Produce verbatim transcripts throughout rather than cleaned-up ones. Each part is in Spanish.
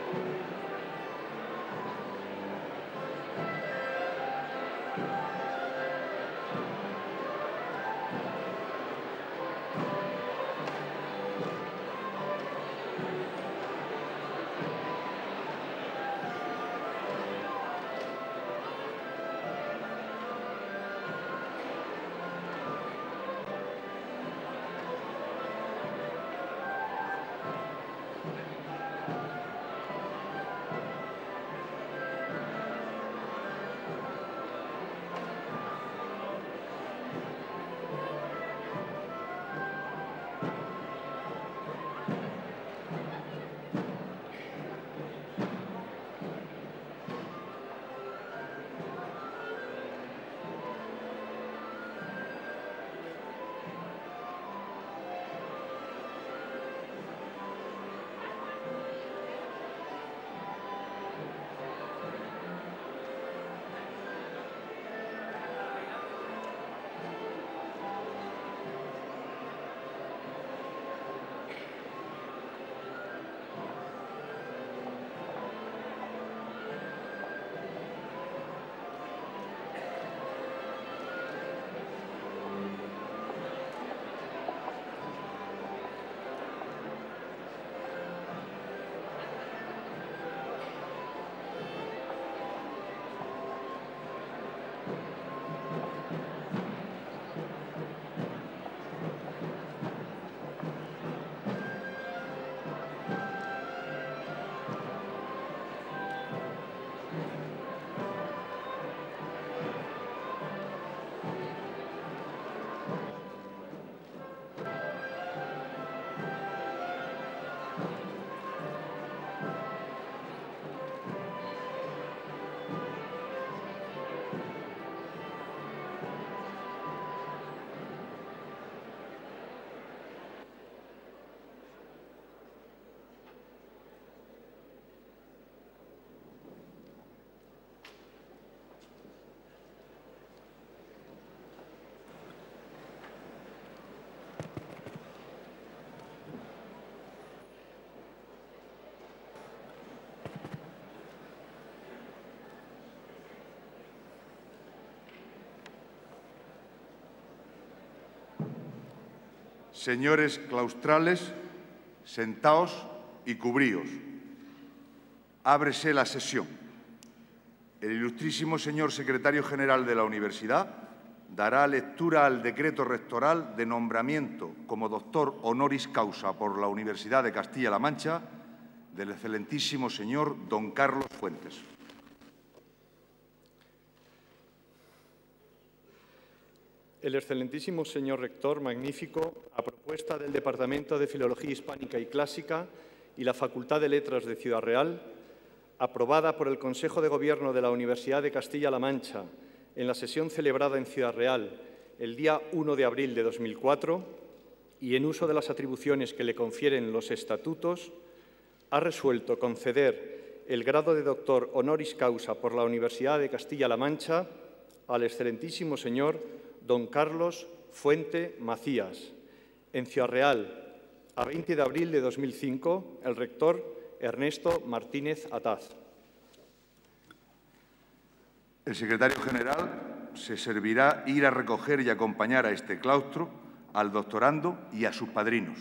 Señores claustrales, sentaos y cubríos. Ábrese la sesión. El ilustrísimo señor secretario general de la Universidad dará lectura al decreto rectoral de nombramiento como doctor honoris causa por la Universidad de Castilla-La Mancha del excelentísimo señor don Carlos Fuentes. El excelentísimo señor rector magnífico, a propuesta del Departamento de Filología Hispánica y Clásica y la Facultad de Letras de Ciudad Real, aprobada por el Consejo de Gobierno de la Universidad de Castilla-La Mancha en la sesión celebrada en Ciudad Real el día uno de abril de dos mil cuatro y en uso de las atribuciones que le confieren los estatutos, ha resuelto conceder el grado de doctor honoris causa por la Universidad de Castilla-La Mancha al excelentísimo señor don Carlos Fuente Macías. En Ciudad Real, a veinte de abril de dos mil cinco, el rector Ernesto Martínez Ataz. El secretario general se servirá ir a recoger y acompañar a este claustro, al doctorando y a sus padrinos.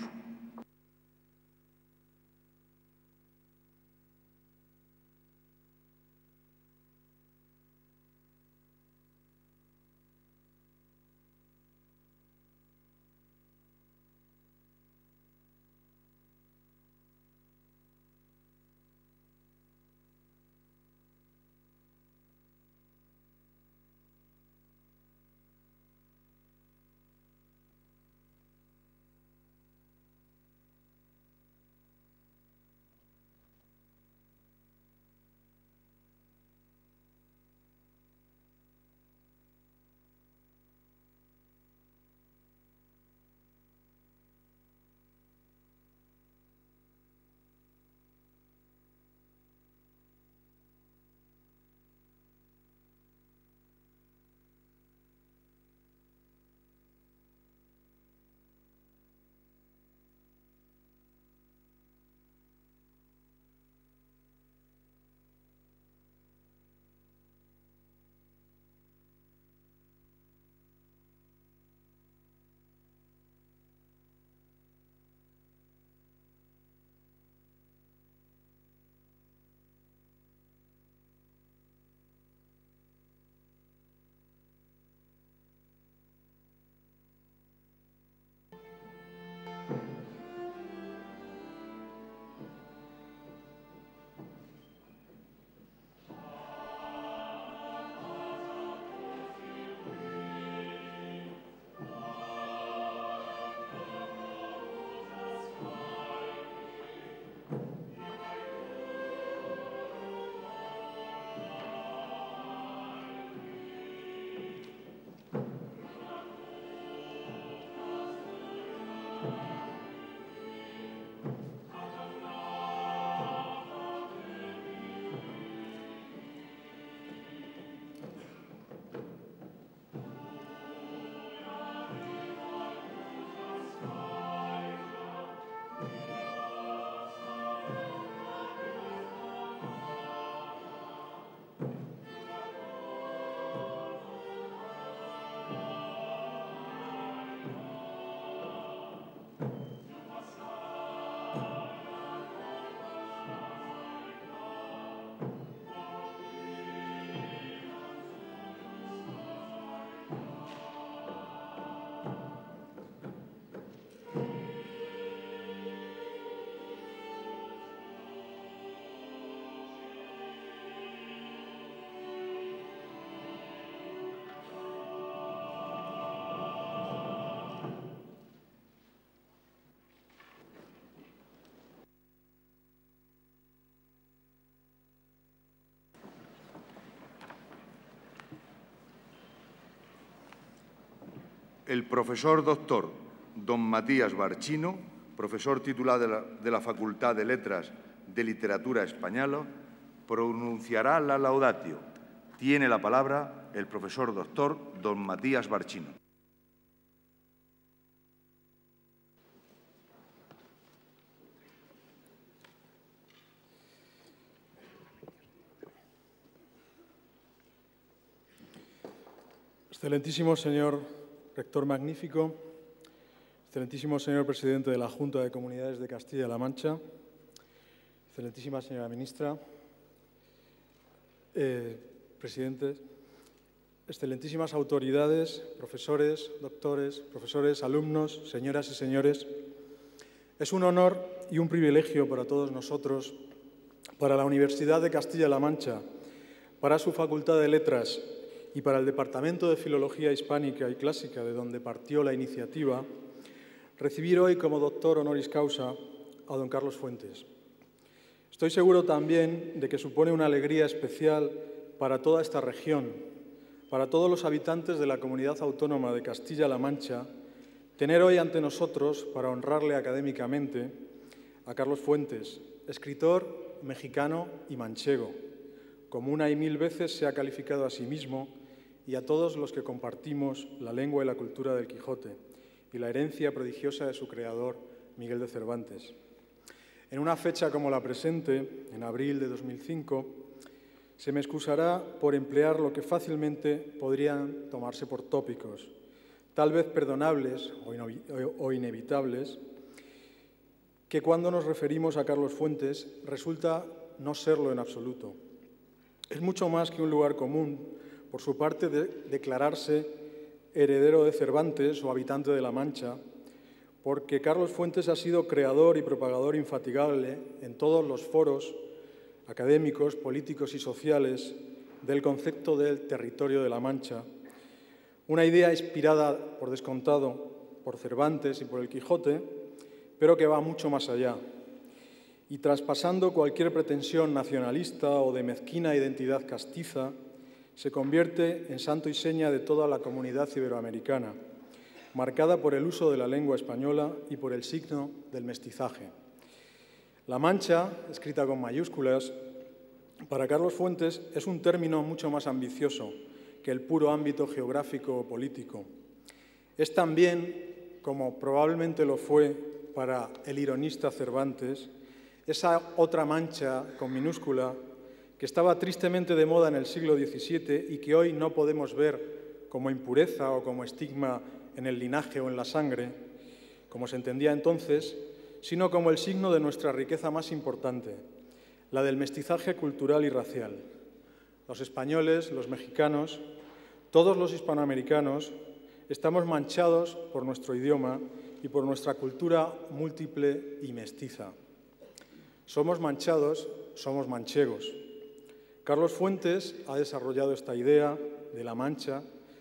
el profesor doctor don Matías Barchino, profesor titular de la, de la Facultad de Letras de Literatura Española, pronunciará la laudatio. Tiene la palabra el profesor doctor don Matías Barchino. Excelentísimo señor rector magnífico, excelentísimo señor presidente de la Junta de Comunidades de Castilla-La Mancha, excelentísima señora ministra, eh, presidentes, excelentísimas autoridades, profesores, doctores, profesores, alumnos, señoras y señores, es un honor y un privilegio para todos nosotros, para la Universidad de Castilla-La Mancha, para su Facultad de Letras y para el Departamento de Filología Hispánica y Clásica, de donde partió la iniciativa, recibir hoy como doctor honoris causa a don Carlos Fuentes. Estoy seguro también de que supone una alegría especial para toda esta región, para todos los habitantes de la Comunidad Autónoma de Castilla-La Mancha, tener hoy ante nosotros, para honrarle académicamente, a Carlos Fuentes, escritor mexicano y manchego, como una y mil veces se ha calificado a sí mismo, y a todos los que compartimos la lengua y la cultura del Quijote y la herencia prodigiosa de su creador, Miguel de Cervantes. En una fecha como la presente, en abril de dos mil cinco, se me excusará por emplear lo que fácilmente podrían tomarse por tópicos, tal vez perdonables o inevitables, que cuando nos referimos a Carlos Fuentes resulta no serlo en absoluto. Es mucho más que un lugar común, por su parte, de declararse heredero de Cervantes o habitante de La Mancha, porque Carlos Fuentes ha sido creador y propagador infatigable en todos los foros académicos, políticos y sociales del concepto del territorio de La Mancha, una idea inspirada, por descontado, por Cervantes y por el Quijote, pero que va mucho más allá, y traspasando cualquier pretensión nacionalista o de mezquina identidad castiza, se convierte en santo y seña de toda la comunidad iberoamericana, marcada por el uso de la lengua española y por el signo del mestizaje. La Mancha, escrita con mayúsculas, para Carlos Fuentes es un término mucho más ambicioso que el puro ámbito geográfico o político. Es también, como probablemente lo fue para el ironista Cervantes, esa otra mancha con minúscula que estaba tristemente de moda en el siglo diecisiete y que hoy no podemos ver como impureza o como estigma en el linaje o en la sangre, como se entendía entonces, sino como el signo de nuestra riqueza más importante, la del mestizaje cultural y racial. Los españoles, los mexicanos, todos los hispanoamericanos, estamos manchados por nuestro idioma y por nuestra cultura múltiple y mestiza. Somos manchados, somos manchegos. Carlos Fuentes ha desarrollado esta idea de La Mancha,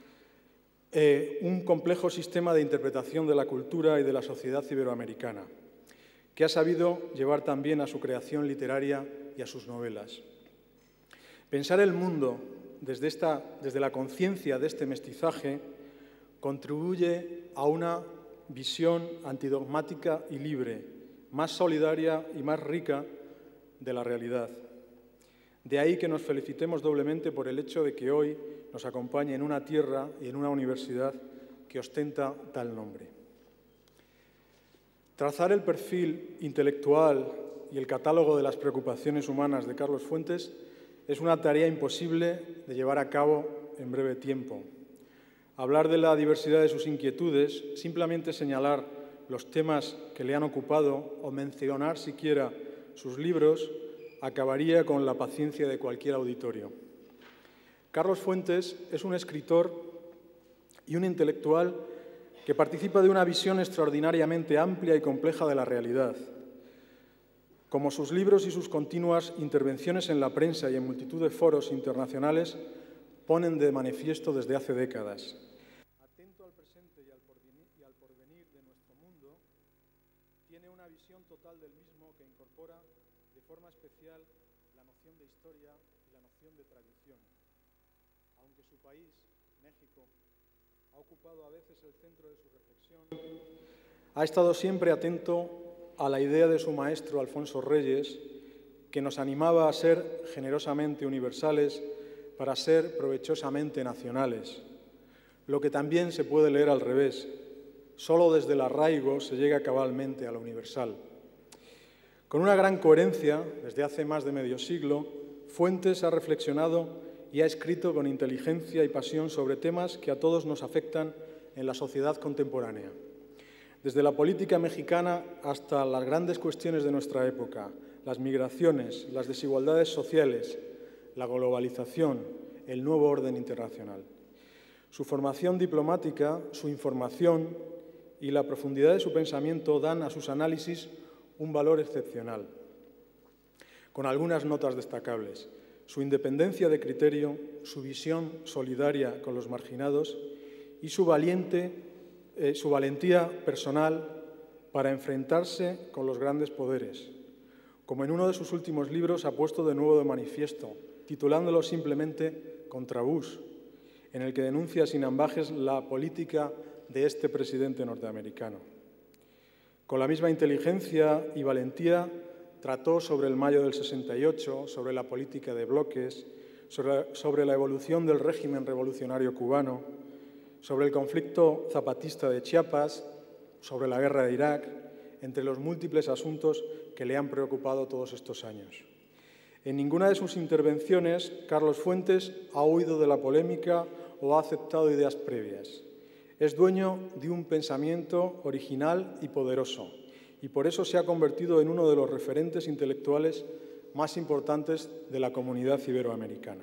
eh, un complejo sistema de interpretación de la cultura y de la sociedad iberoamericana, que ha sabido llevar también a su creación literaria y a sus novelas. Pensar el mundo desde, esta, desde la conciencia de este mestizaje contribuye a una visión antidogmática y libre, más solidaria y más rica de la realidad. De ahí que nos felicitemos doblemente por el hecho de que hoy nos acompañe en una tierra y en una universidad que ostenta tal nombre. Trazar el perfil intelectual y el catálogo de las preocupaciones humanas de Carlos Fuentes es una tarea imposible de llevar a cabo en breve tiempo. Hablar de la diversidad de sus inquietudes, simplemente señalar los temas que le han ocupado o mencionar siquiera sus libros, acabaría con la paciencia de cualquier auditorio. Carlos Fuentes es un escritor y un intelectual que participa de una visión extraordinariamente amplia y compleja de la realidad. Como sus libros y sus continuas intervenciones en la prensa y en multitud de foros internacionales ponen de manifiesto desde hace décadas. Atento al presente y al porvenir, y al porvenir de nuestro mundo, tiene una visión total del mismo que incorpora de forma especial la noción de historia y la noción de tradición. Aunque su país, México, ha ocupado a veces el centro de su reflexión, ha estado siempre atento a la idea de su maestro Alfonso Reyes, que nos animaba a ser generosamente universales para ser provechosamente nacionales, lo que también se puede leer al revés. Solo desde el arraigo se llega cabalmente a lo universal. Con una gran coherencia, desde hace más de medio siglo, Fuentes ha reflexionado y ha escrito con inteligencia y pasión sobre temas que a todos nos afectan en la sociedad contemporánea. Desde la política mexicana hasta las grandes cuestiones de nuestra época, las migraciones, las desigualdades sociales, la globalización, el nuevo orden internacional. Su formación diplomática, su información y la profundidad de su pensamiento dan a sus análisis un valor excepcional, con algunas notas destacables. Su independencia de criterio, su visión solidaria con los marginados y su, valiente, eh, su valentía personal para enfrentarse con los grandes poderes, como en uno de sus últimos libros ha puesto de nuevo de manifiesto, titulándolo simplemente Contra Bush, en el que denuncia sin ambajes la política de este presidente norteamericano. Con la misma inteligencia y valentía trató sobre el mayo del sesenta y ocho, sobre la política de bloques, sobre, sobre la evolución del régimen revolucionario cubano, sobre el conflicto zapatista de Chiapas, sobre la guerra de Irak, entre los múltiples asuntos que le han preocupado todos estos años. En ninguna de sus intervenciones, Carlos Fuentes ha huido de la polémica o ha aceptado ideas previas. Es dueño de un pensamiento original y poderoso, y por eso se ha convertido en uno de los referentes intelectuales más importantes de la comunidad iberoamericana.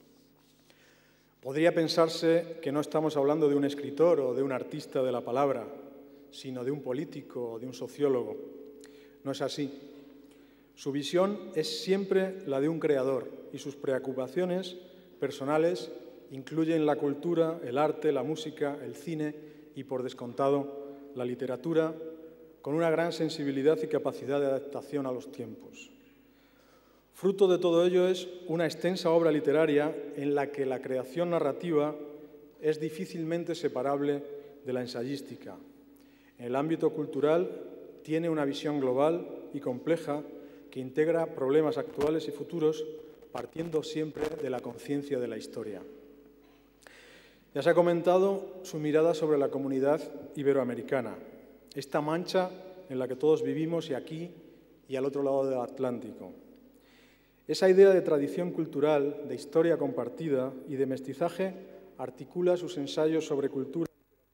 Podría pensarse que no estamos hablando de un escritor o de un artista de la palabra, sino de un político o de un sociólogo. No es así. Su visión es siempre la de un creador y sus preocupaciones personales incluyen la cultura, el arte, la música, el cine y, por descontado, la literatura, con una gran sensibilidad y capacidad de adaptación a los tiempos. Fruto de todo ello es una extensa obra literaria en la que la creación narrativa es difícilmente separable de la ensayística. En el ámbito cultural tiene una visión global y compleja que integra problemas actuales y futuros partiendo siempre de la conciencia de la historia. Ya se ha comentado su mirada sobre la comunidad iberoamericana, esta mancha en la que todos vivimos y aquí y al otro lado del Atlántico. Esa idea de tradición cultural, de historia compartida y de mestizaje articula sus ensayos sobre cultura.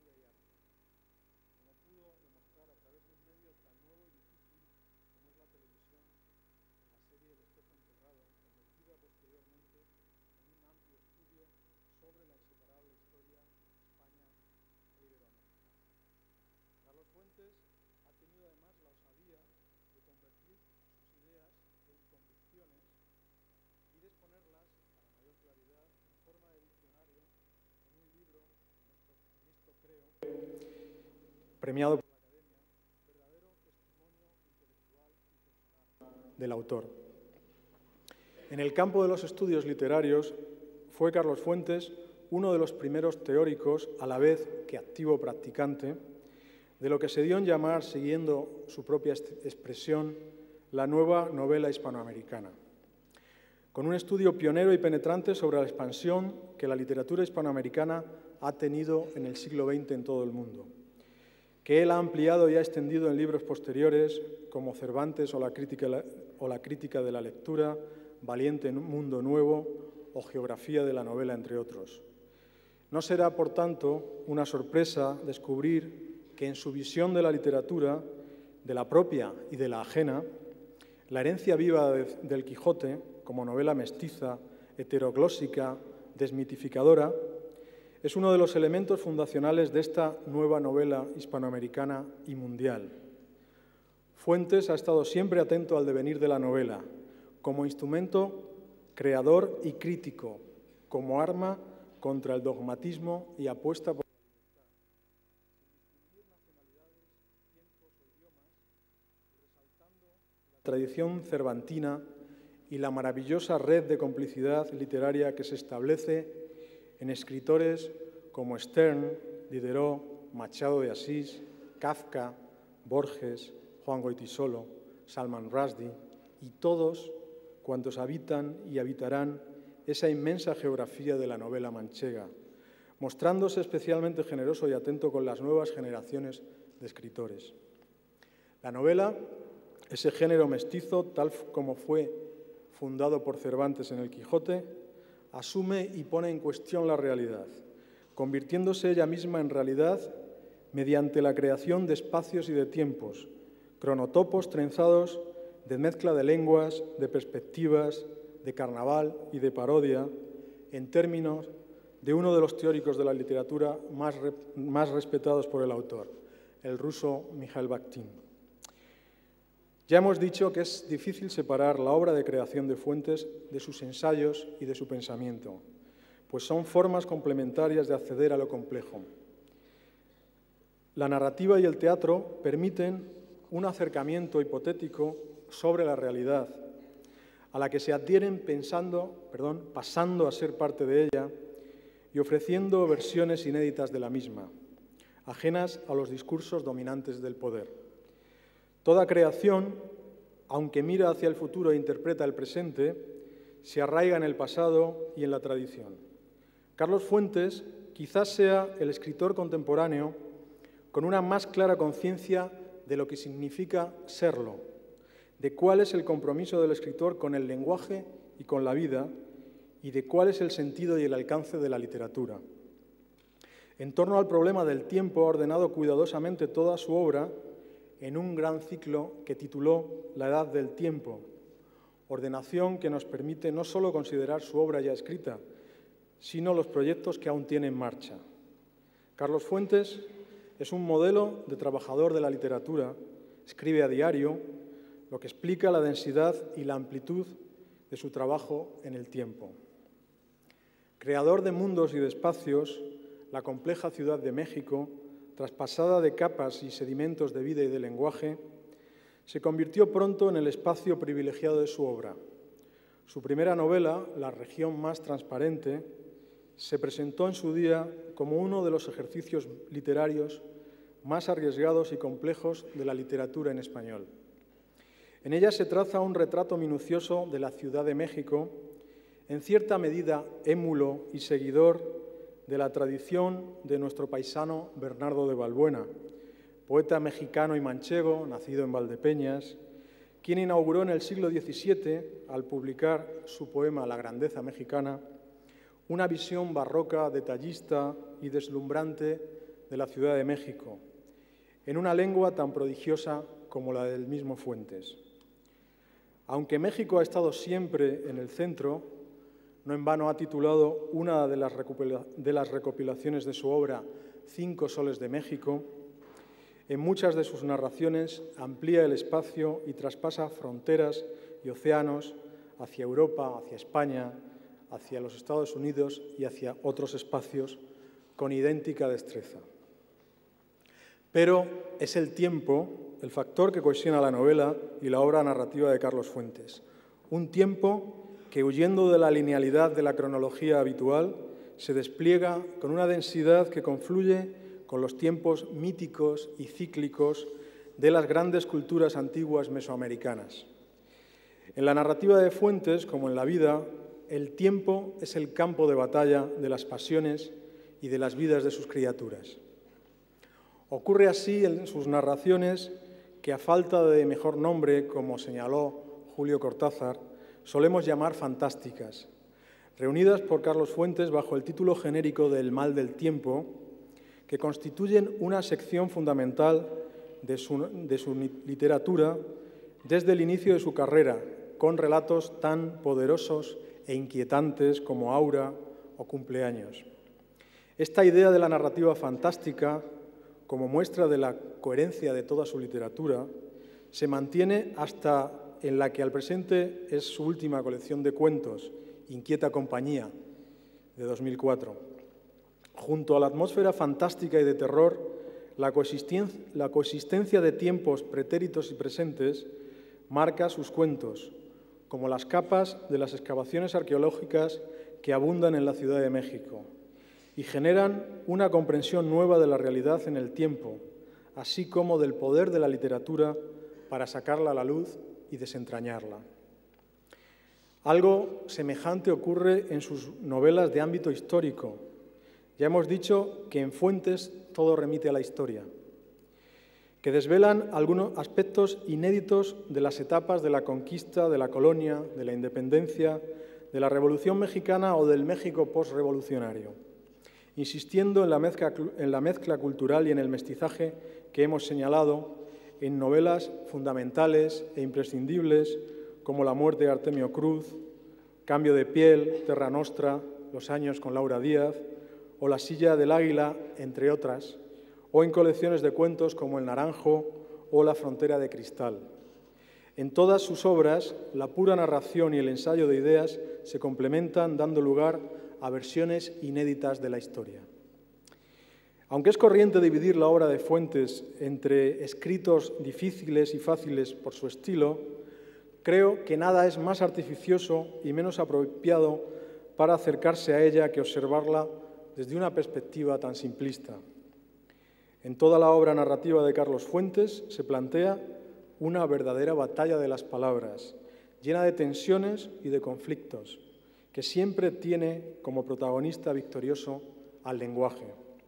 Premiado por la Academia, verdadero testimonio intelectual y personal del autor. En el campo de los estudios literarios fue Carlos Fuentes uno de los primeros teóricos, a la vez que activo practicante, de lo que se dio en llamar, siguiendo su propia expresión, la nueva novela hispanoamericana, con un estudio pionero y penetrante sobre la expansión que la literatura hispanoamericana ha tenido en el siglo veinte en todo el mundo, que él ha ampliado y ha extendido en libros posteriores como Cervantes o la crítica, o la crítica de la lectura, Valiente Mundo Nuevo o Geografía de la novela, entre otros. No será, por tanto, una sorpresa descubrir que en su visión de la literatura, de la propia y de la ajena, la herencia viva de, del Quijote, como novela mestiza, heteroglósica, desmitificadora, es uno de los elementos fundacionales de esta nueva novela hispanoamericana y mundial. Fuentes ha estado siempre atento al devenir de la novela, como instrumento creador y crítico, como arma contra el dogmatismo y apuesta por la libertad, sin distinguir nacionalidades, tiempos o idiomas, resaltando la tradición cervantina y la maravillosa red de complicidad literaria que se establece en escritores como Sterne, Diderot, Machado de Asís, Kafka, Borges, Juan Goytisolo, Salman Rushdie y todos cuantos habitan y habitarán esa inmensa geografía de la novela manchega, mostrándose especialmente generoso y atento con las nuevas generaciones de escritores. La novela, ese género mestizo, tal como fue fundado por Cervantes en el Quijote, asume y pone en cuestión la realidad, convirtiéndose ella misma en realidad mediante la creación de espacios y de tiempos, cronotopos trenzados de mezcla de lenguas, de perspectivas, de carnaval y de parodia, en términos de uno de los teóricos de la literatura más, re, más respetados por el autor, el ruso Mikhail Bakhtin. Ya hemos dicho que es difícil separar la obra de creación de Fuentes de sus ensayos y de su pensamiento, pues son formas complementarias de acceder a lo complejo. La narrativa y el teatro permiten un acercamiento hipotético sobre la realidad, a la que se adhieren pensando, perdón, pasando a ser parte de ella y ofreciendo versiones inéditas de la misma, ajenas a los discursos dominantes del poder. Toda creación, aunque mira hacia el futuro e interpreta el presente, se arraiga en el pasado y en la tradición. Carlos Fuentes quizás sea el escritor contemporáneo con una más clara conciencia de lo que significa serlo, de cuál es el compromiso del escritor con el lenguaje y con la vida, y de cuál es el sentido y el alcance de la literatura. En torno al problema del tiempo ha ordenado cuidadosamente toda su obra en un gran ciclo que tituló La Edad del Tiempo, ordenación que nos permite no solo considerar su obra ya escrita, sino los proyectos que aún tiene en marcha. Carlos Fuentes es un modelo de trabajador de la literatura, escribe a diario, lo que explica la densidad y la amplitud de su trabajo en el tiempo. Creador de mundos y de espacios, la compleja ciudad de México, traspasada de capas y sedimentos de vida y de lenguaje, se convirtió pronto en el espacio privilegiado de su obra. Su primera novela, La región más transparente, se presentó en su día como uno de los ejercicios literarios más arriesgados y complejos de la literatura en español. En ella se traza un retrato minucioso de la Ciudad de México, en cierta medida émulo y seguidor de la tradición de nuestro paisano Bernardo de Balbuena, poeta mexicano y manchego, nacido en Valdepeñas, quien inauguró en el siglo diecisiete, al publicar su poema La grandeza mexicana, una visión barroca, detallista y deslumbrante de la Ciudad de México, en una lengua tan prodigiosa como la del mismo Fuentes. Aunque México ha estado siempre en el centro, no en vano ha titulado una de las, de las recopilaciones de su obra Cinco soles de México, en muchas de sus narraciones amplía el espacio y traspasa fronteras y océanos hacia Europa, hacia España, hacia los Estados Unidos y hacia otros espacios con idéntica destreza. Pero es el tiempo el factor que cohesiona la novela y la obra narrativa de Carlos Fuentes. Un tiempo que, huyendo de la linealidad de la cronología habitual, se despliega con una densidad que confluye con los tiempos míticos y cíclicos de las grandes culturas antiguas mesoamericanas. En la narrativa de Fuentes, como en la vida, el tiempo es el campo de batalla de las pasiones y de las vidas de sus criaturas. Ocurre así en sus narraciones que, a falta de mejor nombre, como señaló Julio Cortázar, solemos llamar fantásticas, reunidas por Carlos Fuentes bajo el título genérico de El mal del tiempo, que constituyen una sección fundamental de su, de su literatura desde el inicio de su carrera, con relatos tan poderosos e inquietantes como Aura o Cumpleaños. Esta idea de la narrativa fantástica, como muestra de la coherencia de toda su literatura, se mantiene hasta en la que al presente es su última colección de cuentos, Inquieta compañía, de dos mil cuatro. Junto a la atmósfera fantástica y de terror, la coexistencia, la coexistencia de tiempos pretéritos y presentes marca sus cuentos, como las capas de las excavaciones arqueológicas que abundan en la Ciudad de México, y generan una comprensión nueva de la realidad en el tiempo, así como del poder de la literatura para sacarla a la luz y desentrañarla. Algo semejante ocurre en sus novelas de ámbito histórico. Ya hemos dicho que en Fuentes todo remite a la historia, que desvelan algunos aspectos inéditos de las etapas de la conquista, de la colonia, de la independencia, de la Revolución Mexicana o del México postrevolucionario, insistiendo en la mezcla, en la mezcla cultural y en el mestizaje que hemos señalado en novelas fundamentales e imprescindibles como La muerte de Artemio Cruz, Cambio de piel, Terra Nostra, Los años con Laura Díaz o La silla del águila, entre otras, o en colecciones de cuentos como El naranjo o La frontera de cristal. En todas sus obras, la pura narración y el ensayo de ideas se complementan, dando lugar a versiones inéditas de la historia. Aunque es corriente dividir la obra de Fuentes entre escritos difíciles y fáciles por su estilo, creo que nada es más artificioso y menos apropiado para acercarse a ella que observarla desde una perspectiva tan simplista. En toda la obra narrativa de Carlos Fuentes se plantea una verdadera batalla de las palabras, llena de tensiones y de conflictos, que siempre tiene como protagonista victorioso al lenguaje.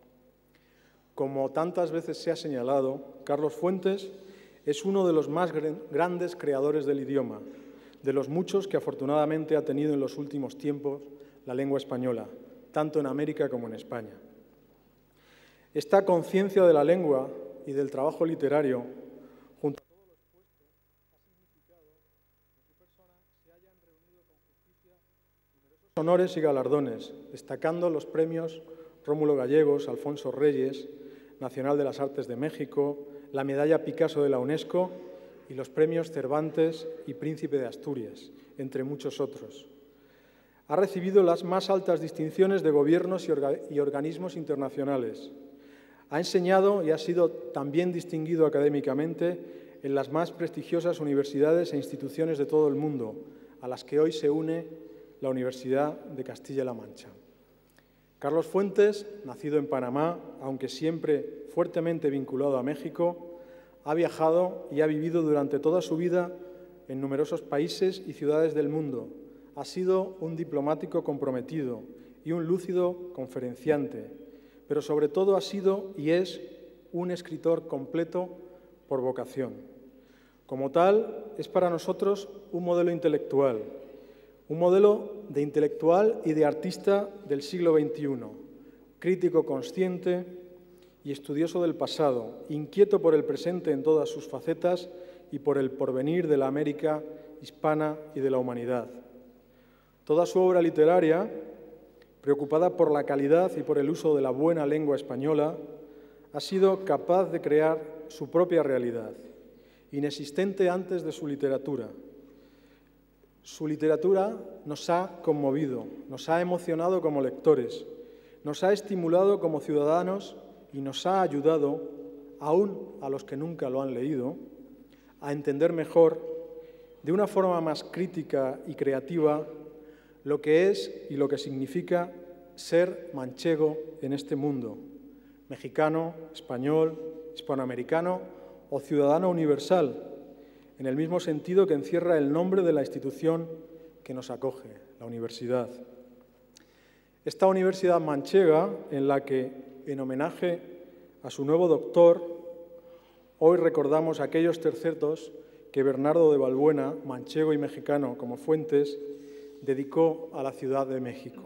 Como tantas veces se ha señalado, Carlos Fuentes es uno de los más grandes creadores del idioma, de los muchos que afortunadamente ha tenido en los últimos tiempos la lengua española, tanto en América como en España. Esta conciencia de la lengua y del trabajo literario, junto a todo lo expuesto, ha significado que en su persona se hayan reunido con justicia numerosos honores y galardones, destacando los premios Rómulo Gallegos, Alfonso Reyes, Nacional de las Artes de México, la Medalla Picasso de la UNESCO y los premios Cervantes y Príncipe de Asturias, entre muchos otros. Ha recibido las más altas distinciones de gobiernos y, orga y organismos internacionales. Ha enseñado y ha sido también distinguido académicamente en las más prestigiosas universidades e instituciones de todo el mundo, a las que hoy se une la Universidad de Castilla-La Mancha. Carlos Fuentes, nacido en Panamá, aunque siempre fuertemente vinculado a México, ha viajado y ha vivido durante toda su vida en numerosos países y ciudades del mundo. Ha sido un diplomático comprometido y un lúcido conferenciante, pero sobre todo ha sido y es un escritor completo por vocación. Como tal, es para nosotros un modelo intelectual, un modelo de intelectual y de artista del siglo veintiuno, crítico consciente y estudioso del pasado, inquieto por el presente en todas sus facetas y por el porvenir de la América hispana y de la humanidad. Toda su obra literaria, preocupada por la calidad y por el uso de la buena lengua española, ha sido capaz de crear su propia realidad, inexistente antes de su literatura. Su literatura nos ha conmovido, nos ha emocionado como lectores, nos ha estimulado como ciudadanos y nos ha ayudado, aún a los que nunca lo han leído, a entender mejor, de una forma más crítica y creativa, lo que es y lo que significa ser manchego en este mundo, mexicano, español, hispanoamericano o ciudadano universal, en el mismo sentido que encierra el nombre de la institución que nos acoge, la universidad. Esta universidad manchega, en la que, en homenaje a su nuevo doctor, hoy recordamos aquellos tercetos que Bernardo de Balbuena, manchego y mexicano como Fuentes, dedicó a la Ciudad de México.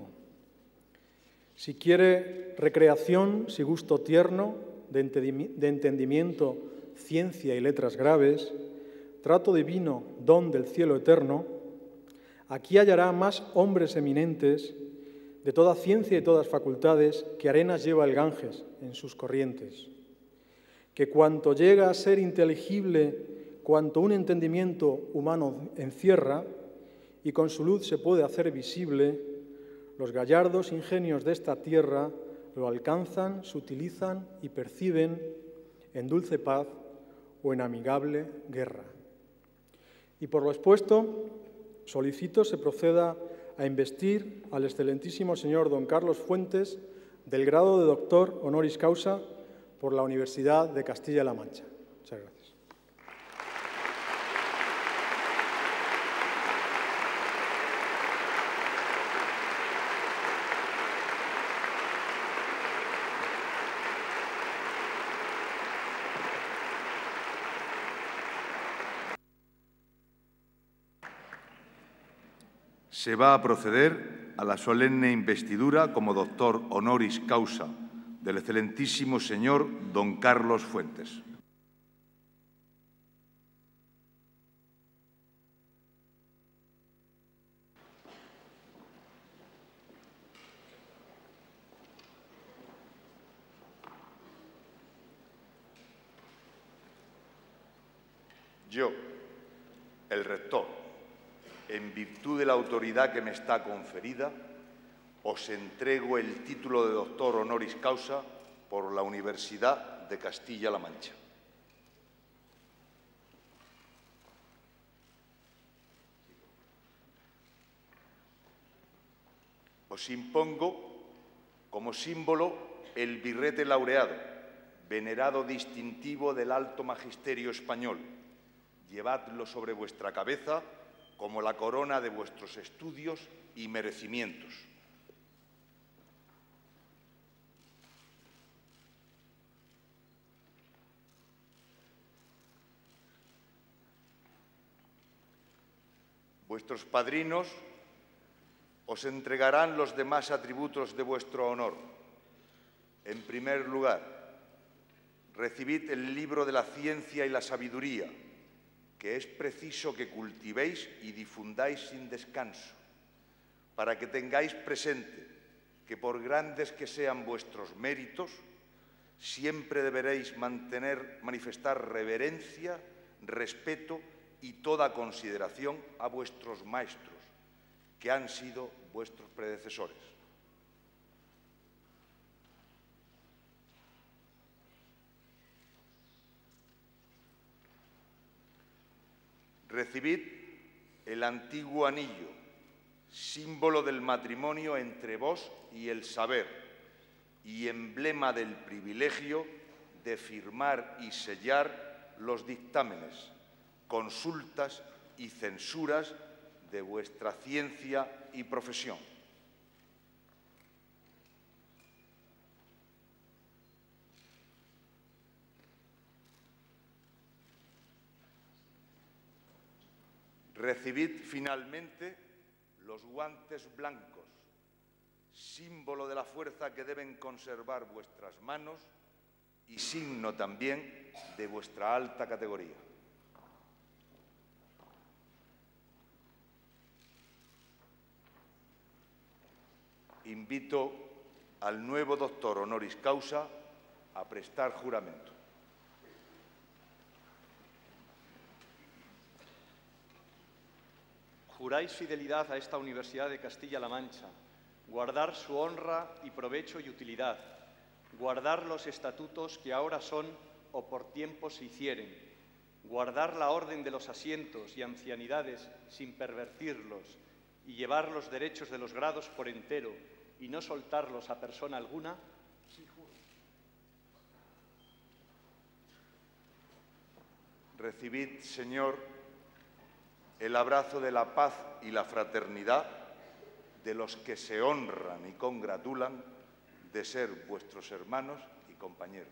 Si quiere recreación, si gusto tierno, de entendimiento, ciencia y letras graves, trato divino, don del cielo eterno, aquí hallará más hombres eminentes de toda ciencia y todas facultades que arenas lleva el Ganges en sus corrientes, que cuanto llega a ser inteligible, cuanto un entendimiento humano encierra, y con su luz se puede hacer visible, los gallardos ingenios de esta tierra lo alcanzan, se utilizan y perciben en dulce paz o en amigable guerra. Y por lo expuesto, solicito se proceda a investir al excelentísimo señor don Carlos Fuentes del grado de doctor honoris causa por la Universidad de Castilla-La Mancha. Muchas gracias. Se va a proceder a la solemne investidura como doctor honoris causa del excelentísimo señor don Carlos Fuentes. Yo, el rector, en virtud de la autoridad que me está conferida, os entrego el título de doctor honoris causa por la Universidad de Castilla-La Mancha. Os impongo como símbolo el birrete laureado, venerado distintivo del alto magisterio español. Llevadlo sobre vuestra cabeza como la corona de vuestros estudios y merecimientos. Vuestros padrinos os entregarán los demás atributos de vuestro honor. En primer lugar, recibid el libro de la ciencia y la sabiduría, que es preciso que cultivéis y difundáis sin descanso, para que tengáis presente que por grandes que sean vuestros méritos, siempre deberéis mantener, manifestar reverencia, respeto y toda consideración a vuestros maestros, que han sido vuestros predecesores. Recibid el antiguo anillo, símbolo del matrimonio entre vos y el saber, y emblema del privilegio de firmar y sellar los dictámenes, consultas y censuras de vuestra ciencia y profesión. Recibid finalmente los guantes blancos, símbolo de la fuerza que deben conservar vuestras manos y signo también de vuestra alta categoría. Invito al nuevo doctor honoris causa a prestar juramento. Juráis fidelidad a esta Universidad de Castilla-La Mancha, guardar su honra y provecho y utilidad, guardar los estatutos que ahora son o por tiempo se hicieren, guardar la orden de los asientos y ancianidades sin pervertirlos y llevar los derechos de los grados por entero y no soltarlos a persona alguna. Recibid, Señor, el abrazo de la paz y la fraternidad de los que se honran y congratulan de ser vuestros hermanos y compañeros.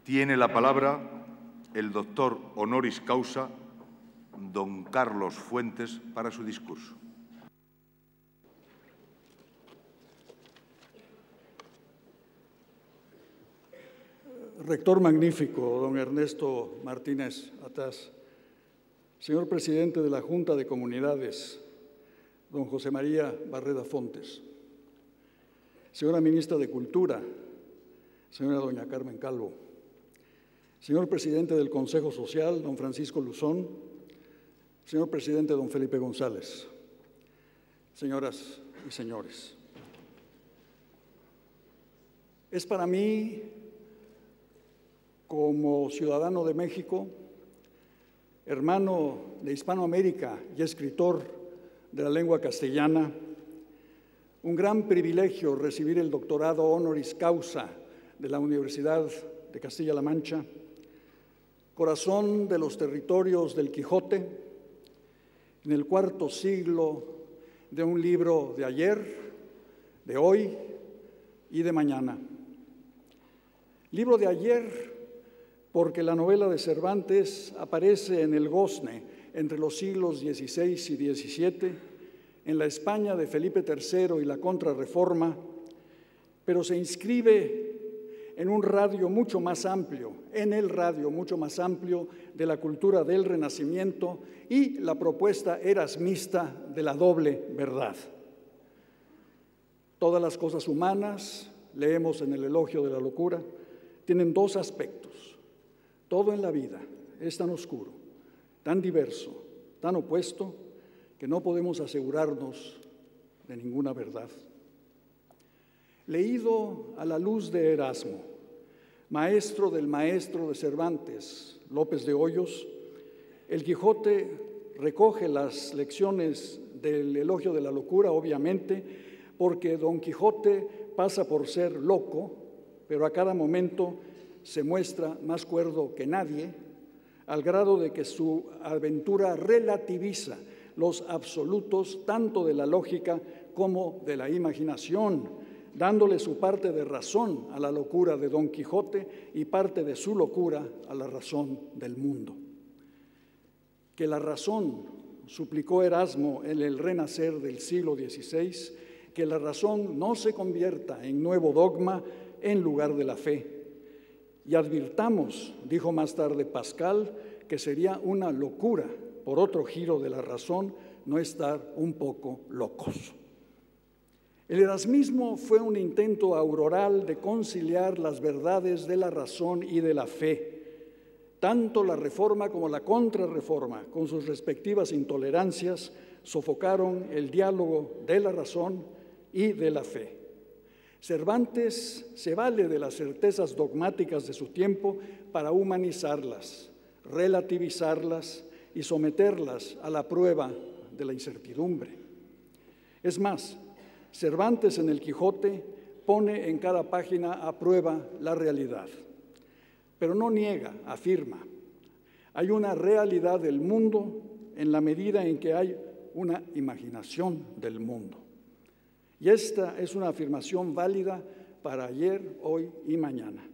Tiene la palabra el doctor honoris causa, don Carlos Fuentes, para su discurso. Rector magnífico, don Ernesto Martínez Atás, señor presidente de la Junta de Comunidades, don José María Barreda Fontes, señora ministra de Cultura, señora doña Carmen Calvo, señor presidente del Consejo Social, don Francisco Luzón, señor presidente don Felipe González, señoras y señores. Es para mí, como ciudadano de México, hermano de Hispanoamérica y escritor de la lengua castellana, un gran privilegio recibir el doctorado honoris causa de la Universidad de Castilla-La Mancha, corazón de los territorios del Quijote, en el cuarto siglo de un libro de ayer, de hoy y de mañana. Libro de ayer porque la novela de Cervantes aparece en el gozne entre los siglos dieciséis y diecisiete, en la España de Felipe tercero y la Contrarreforma, pero se inscribe en un radio mucho más amplio, en el radio mucho más amplio de la cultura del Renacimiento y la propuesta erasmista de la doble verdad. Todas las cosas humanas, leemos en el Elogio de la Locura, tienen dos aspectos. Todo en la vida es tan oscuro, tan diverso, tan opuesto, que no podemos asegurarnos de ninguna verdad. Leído a la luz de Erasmo, maestro del maestro de Cervantes, López de Hoyos, el Quijote recoge las lecciones del Elogio de la Locura, obviamente, porque Don Quijote pasa por ser loco, pero a cada momento se muestra más cuerdo que nadie, al grado de que su aventura relativiza los absolutos tanto de la lógica como de la imaginación, dándole su parte de razón a la locura de Don Quijote y parte de su locura a la razón del mundo. Que la razón, suplicó Erasmo en el renacer del siglo dieciséis, que la razón no se convierta en nuevo dogma en lugar de la fe. Y advirtamos, dijo más tarde Pascal, que sería una locura, por otro giro de la razón, no estar un poco locos. El erasmismo fue un intento auroral de conciliar las verdades de la razón y de la fe. Tanto la Reforma como la Contrarreforma, con sus respectivas intolerancias, sofocaron el diálogo de la razón y de la fe. Cervantes se vale de las certezas dogmáticas de su tiempo para humanizarlas, relativizarlas y someterlas a la prueba de la incertidumbre. Es más, Cervantes en el Quijote pone en cada página a prueba la realidad, pero no niega, afirma. Hay una realidad del mundo en la medida en que hay una imaginación del mundo. Y esta es una afirmación válida para ayer, hoy y mañana.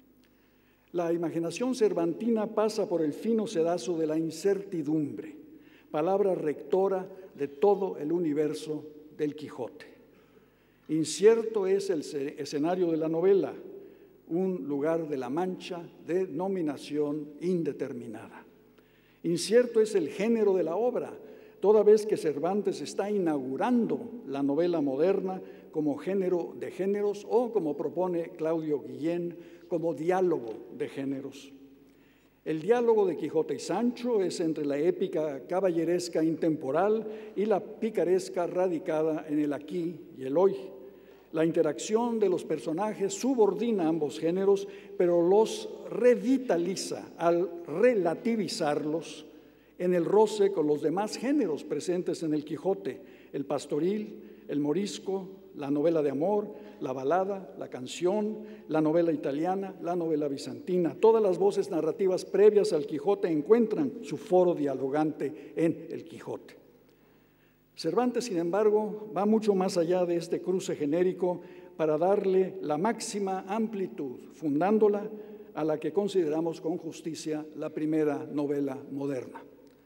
La imaginación cervantina pasa por el fino sedazo de la incertidumbre, palabra rectora de todo el universo del Quijote. Incierto es el escenario de la novela, un lugar de la Mancha de denominación indeterminada. Incierto es el género de la obra, toda vez que Cervantes está inaugurando la novela moderna como género de géneros o, como propone Claudio Guillén, como diálogo de géneros. El diálogo de Quijote y Sancho es entre la épica caballeresca intemporal y la picaresca radicada en el aquí y el hoy. La interacción de los personajes subordina ambos géneros, pero los revitaliza al relativizarlos en el roce con los demás géneros presentes en el Quijote, el pastoril, el morisco, la novela de amor, la balada, la canción, la novela italiana, la novela bizantina. Todas las voces narrativas previas al Quijote encuentran su foro dialogante en el Quijote. Cervantes, sin embargo, va mucho más allá de este cruce genérico para darle la máxima amplitud, fundándola a la que consideramos con justicia la primera novela moderna.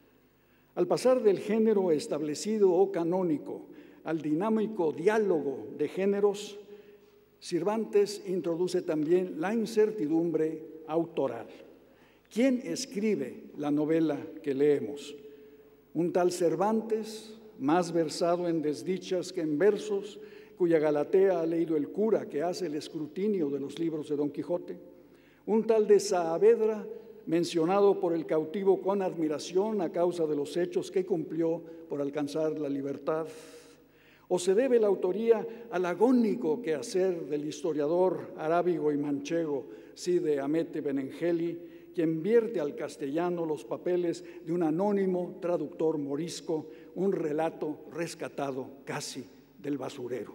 Al pasar del género establecido o canónico al dinámico diálogo de géneros, Cervantes introduce también la incertidumbre autoral. ¿Quién escribe la novela que leemos? ¿Un tal Cervantes, más versado en desdichas que en versos, cuya Galatea ha leído el cura que hace el escrutinio de los libros de Don Quijote? ¿Un tal de Saavedra, mencionado por el cautivo con admiración a causa de los hechos que cumplió por alcanzar la libertad? ¿O se debe la autoría al agónico quehacer del historiador arábigo y manchego Cide Hamete Benengeli, quien vierte al castellano los papeles de un anónimo traductor morisco, un relato rescatado casi del basurero?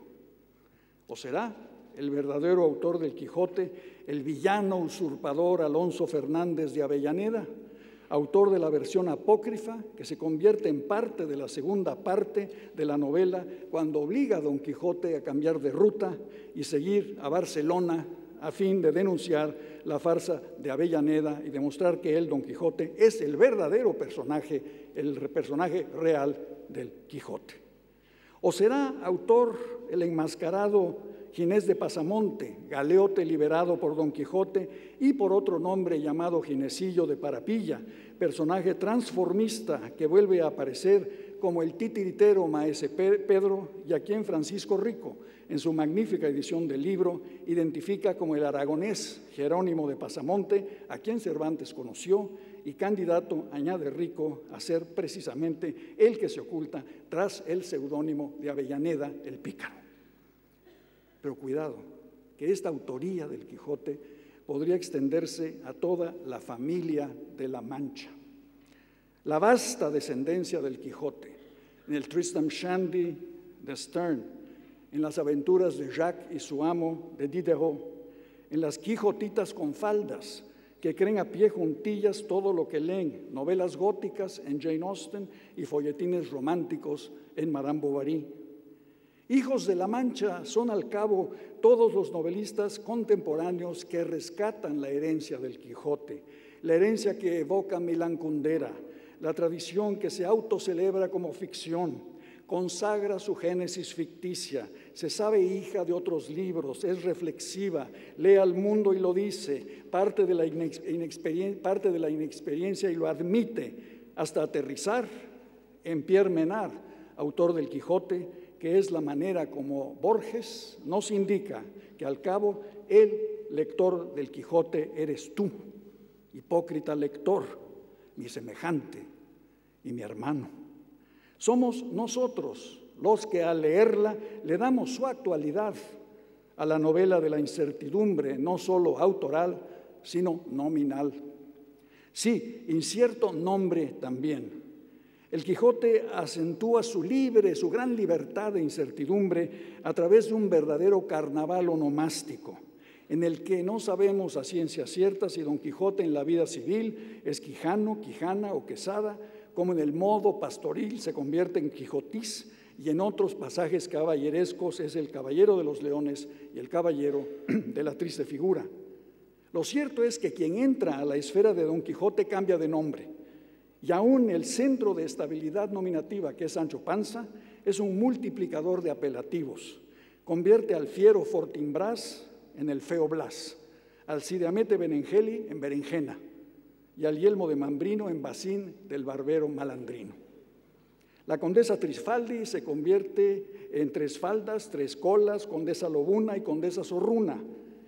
¿O será el verdadero autor del Quijote el villano usurpador Alonso Fernández de Avellaneda, autor de la versión apócrifa que se convierte en parte de la segunda parte de la novela cuando obliga a Don Quijote a cambiar de ruta y seguir a Barcelona a fin de denunciar la farsa de Avellaneda y demostrar que él, Don Quijote, es el verdadero personaje, el personaje real del Quijote? ¿O será autor el enmascarado Ginés de Pasamonte, galeote liberado por Don Quijote y por otro nombre llamado Ginesillo de Parapilla, personaje transformista que vuelve a aparecer como el titiritero Maese Pedro y a quien Francisco Rico, en su magnífica edición del libro, identifica como el aragonés Jerónimo de Pasamonte, a quien Cervantes conoció y candidato, añade Rico, a ser precisamente el que se oculta tras el seudónimo de Avellaneda el Pícaro? Pero cuidado, que esta autoría del Quijote podría extenderse a toda la familia de la Mancha. La vasta descendencia del Quijote, en el Tristram Shandy de Sterne, en las aventuras de Jacques y su amo de Diderot, en las Quijotitas con faldas, que creen a pie juntillas todo lo que leen, novelas góticas en Jane Austen y folletines románticos en Madame Bovary. Hijos de la Mancha son al cabo todos los novelistas contemporáneos que rescatan la herencia del Quijote, la herencia que evoca Milán Kundera, la tradición que se autocelebra como ficción, consagra su génesis ficticia, se sabe hija de otros libros, es reflexiva, lee al mundo y lo dice, parte de la inexperiencia, parte de la inexperiencia y lo admite, hasta aterrizar en Pierre Menard, autor del Quijote, que es la manera como Borges nos indica que al cabo el lector del Quijote eres tú, hipócrita lector, mi semejante y mi hermano. Somos nosotros los que al leerla le damos su actualidad a la novela de la incertidumbre, no solo autoral, sino nominal. Sí, incierto nombre también. El Quijote acentúa su libre, su gran libertad de incertidumbre a través de un verdadero carnaval onomástico, en el que no sabemos a ciencia cierta si Don Quijote en la vida civil es Quijano, Quijana o Quesada, como en el modo pastoril se convierte en Quijotis y en otros pasajes caballerescos es el Caballero de los Leones y el Caballero de la Triste Figura. Lo cierto es que quien entra a la esfera de Don Quijote cambia de nombre. Y aún el centro de estabilidad nominativa, que es Sancho Panza, es un multiplicador de apelativos. Convierte al fiero Fortinbras en el feo Blas, al Cide Hamete Benengeli en Berenjena y al Yelmo de Mambrino en Bacín del barbero Malandrino. La condesa Trisfaldi se convierte en Tres Faldas, Tres Colas, condesa Lobuna y condesa Zorruna.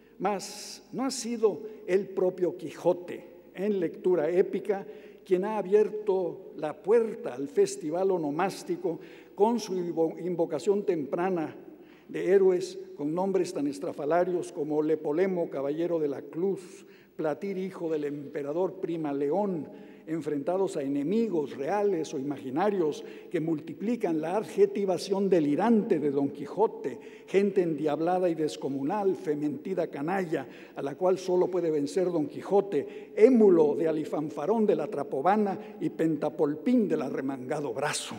Mas no ha sido el propio Quijote, en lectura épica, quien ha abierto la puerta al festival onomástico con su invocación temprana de héroes con nombres tan estrafalarios como Lepolemo, caballero de la Cruz, Platir, hijo del emperador Prima León, enfrentados a enemigos reales o imaginarios que multiplican la adjetivación delirante de Don Quijote, gente endiablada y descomunal, fementida canalla, a la cual solo puede vencer Don Quijote, émulo de Alifanfarón de la Trapobana y Pentapolpín del arremangado brazo.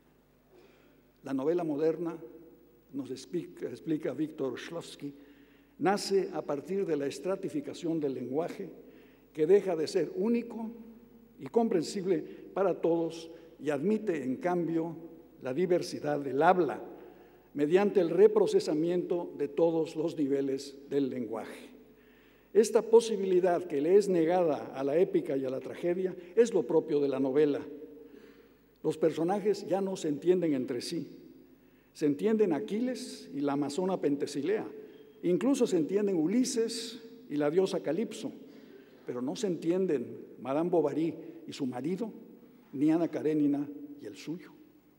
La novela moderna, nos explica, explica Víctor Szlowski, nace a partir de la estratificación del lenguaje, que deja de ser único y comprensible para todos y admite, en cambio, la diversidad del habla, mediante el reprocesamiento de todos los niveles del lenguaje. Esta posibilidad que le es negada a la épica y a la tragedia es lo propio de la novela. Los personajes ya no se entienden entre sí. Se entienden Aquiles y la amazona Pentesilea, incluso se entienden Ulises y la diosa Calipso, pero no se entienden Madame Bovary y su marido, ni Ana Karenina y el suyo.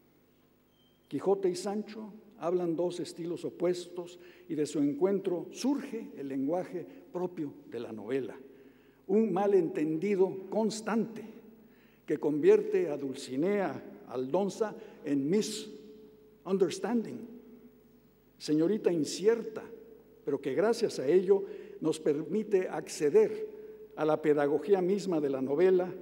Quijote y Sancho hablan dos estilos opuestos y de su encuentro surge el lenguaje propio de la novela, un malentendido constante que convierte a Dulcinea Aldonza en Miss Understanding, señorita incierta, pero que gracias a ello nos permite acceder a la pedagogía misma de la novela.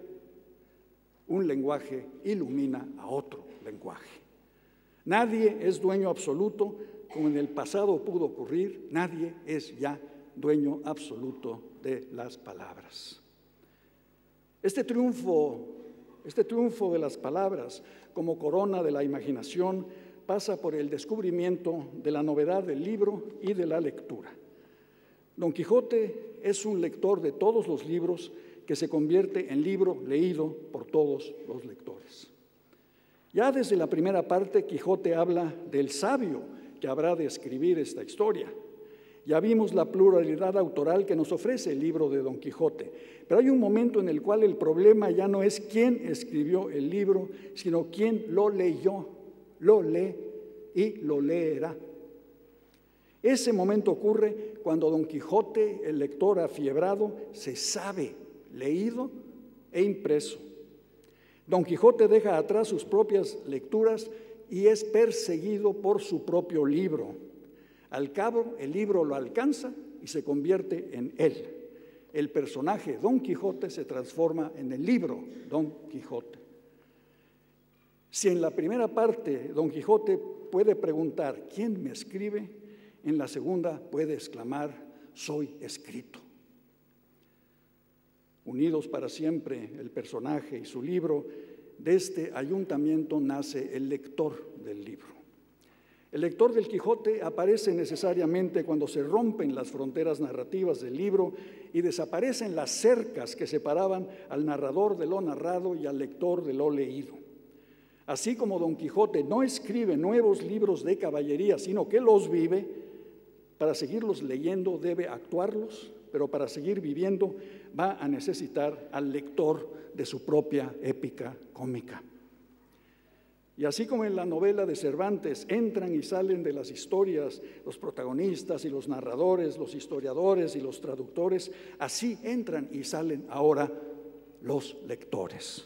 Un lenguaje ilumina a otro lenguaje. Nadie es dueño absoluto, como en el pasado pudo ocurrir, nadie es ya dueño absoluto de las palabras. Este triunfo, este triunfo de las palabras como corona de la imaginación pasa por el descubrimiento de la novedad del libro y de la lectura. Don Quijote es un lector de todos los libros que se convierte en libro leído por todos los lectores. Ya desde la primera parte, Quijote habla del sabio que habrá de escribir esta historia. Ya vimos la pluralidad autoral que nos ofrece el libro de Don Quijote, pero hay un momento en el cual el problema ya no es quién escribió el libro, sino quién lo leyó, lo lee y lo leerá. Ese momento ocurre cuando Don Quijote, el lector afiebrado, se sabe leído e impreso. Don Quijote deja atrás sus propias lecturas y es perseguido por su propio libro. Al cabo, el libro lo alcanza y se convierte en él. El personaje Don Quijote se transforma en el libro Don Quijote. Si en la primera parte Don Quijote puede preguntar ¿quién me escribe?, en la segunda puede exclamar soy escrito. Unidos para siempre el personaje y su libro, de este ayuntamiento nace el lector del libro. El lector del Quijote aparece necesariamente cuando se rompen las fronteras narrativas del libro y desaparecen las cercas que separaban al narrador de lo narrado y al lector de lo leído. Así como Don Quijote no escribe nuevos libros de caballería, sino que los vive, para seguirlos leyendo debe actuarlos, pero para seguir viviendo va a necesitar al lector de su propia épica cómica. Y así como en la novela de Cervantes entran y salen de las historias los protagonistas y los narradores, los historiadores y los traductores, así entran y salen ahora los lectores.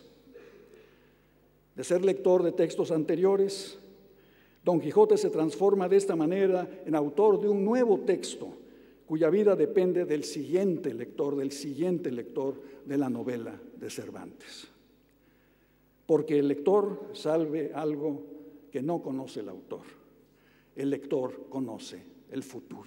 De ser lector de textos anteriores, Don Quijote se transforma de esta manera en autor de un nuevo texto, cuya vida depende del siguiente lector, del siguiente lector de la novela de Cervantes. Porque el lector sabe algo que no conoce el autor. El lector conoce el futuro.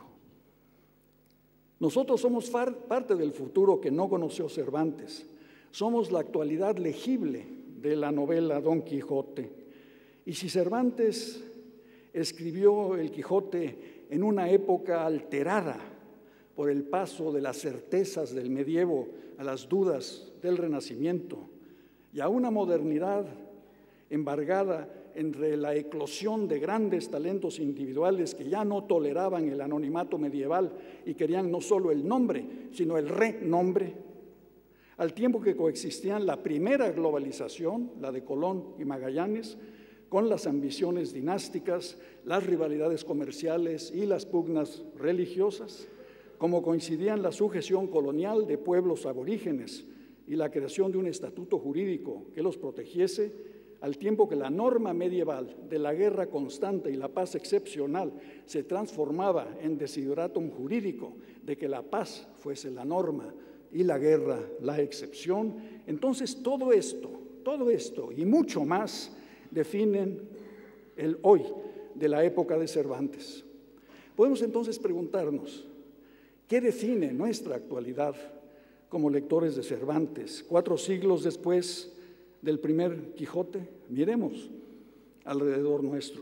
Nosotros somos parte del futuro que no conoció Cervantes. Somos la actualidad legible de la novela Don Quijote. Y si Cervantes escribió el Quijote en una época alterada por el paso de las certezas del medievo a las dudas del Renacimiento y a una modernidad embargada entre la eclosión de grandes talentos individuales que ya no toleraban el anonimato medieval y querían no solo el nombre, sino el renombre, al tiempo que coexistían la primera globalización, la de Colón y Magallanes, con las ambiciones dinásticas, las rivalidades comerciales y las pugnas religiosas, como coincidían la sujeción colonial de pueblos aborígenes y la creación de un estatuto jurídico que los protegiese, al tiempo que la norma medieval de la guerra constante y la paz excepcional se transformaba en desideratum jurídico de que la paz fuese la norma y la guerra la excepción. Entonces todo esto, todo esto y mucho más definen el hoy de la época de Cervantes. Podemos entonces preguntarnos, ¿Qué define nuestra actualidad como lectores de Cervantes? Cuatro siglos después del primer Quijote, miremos alrededor nuestro.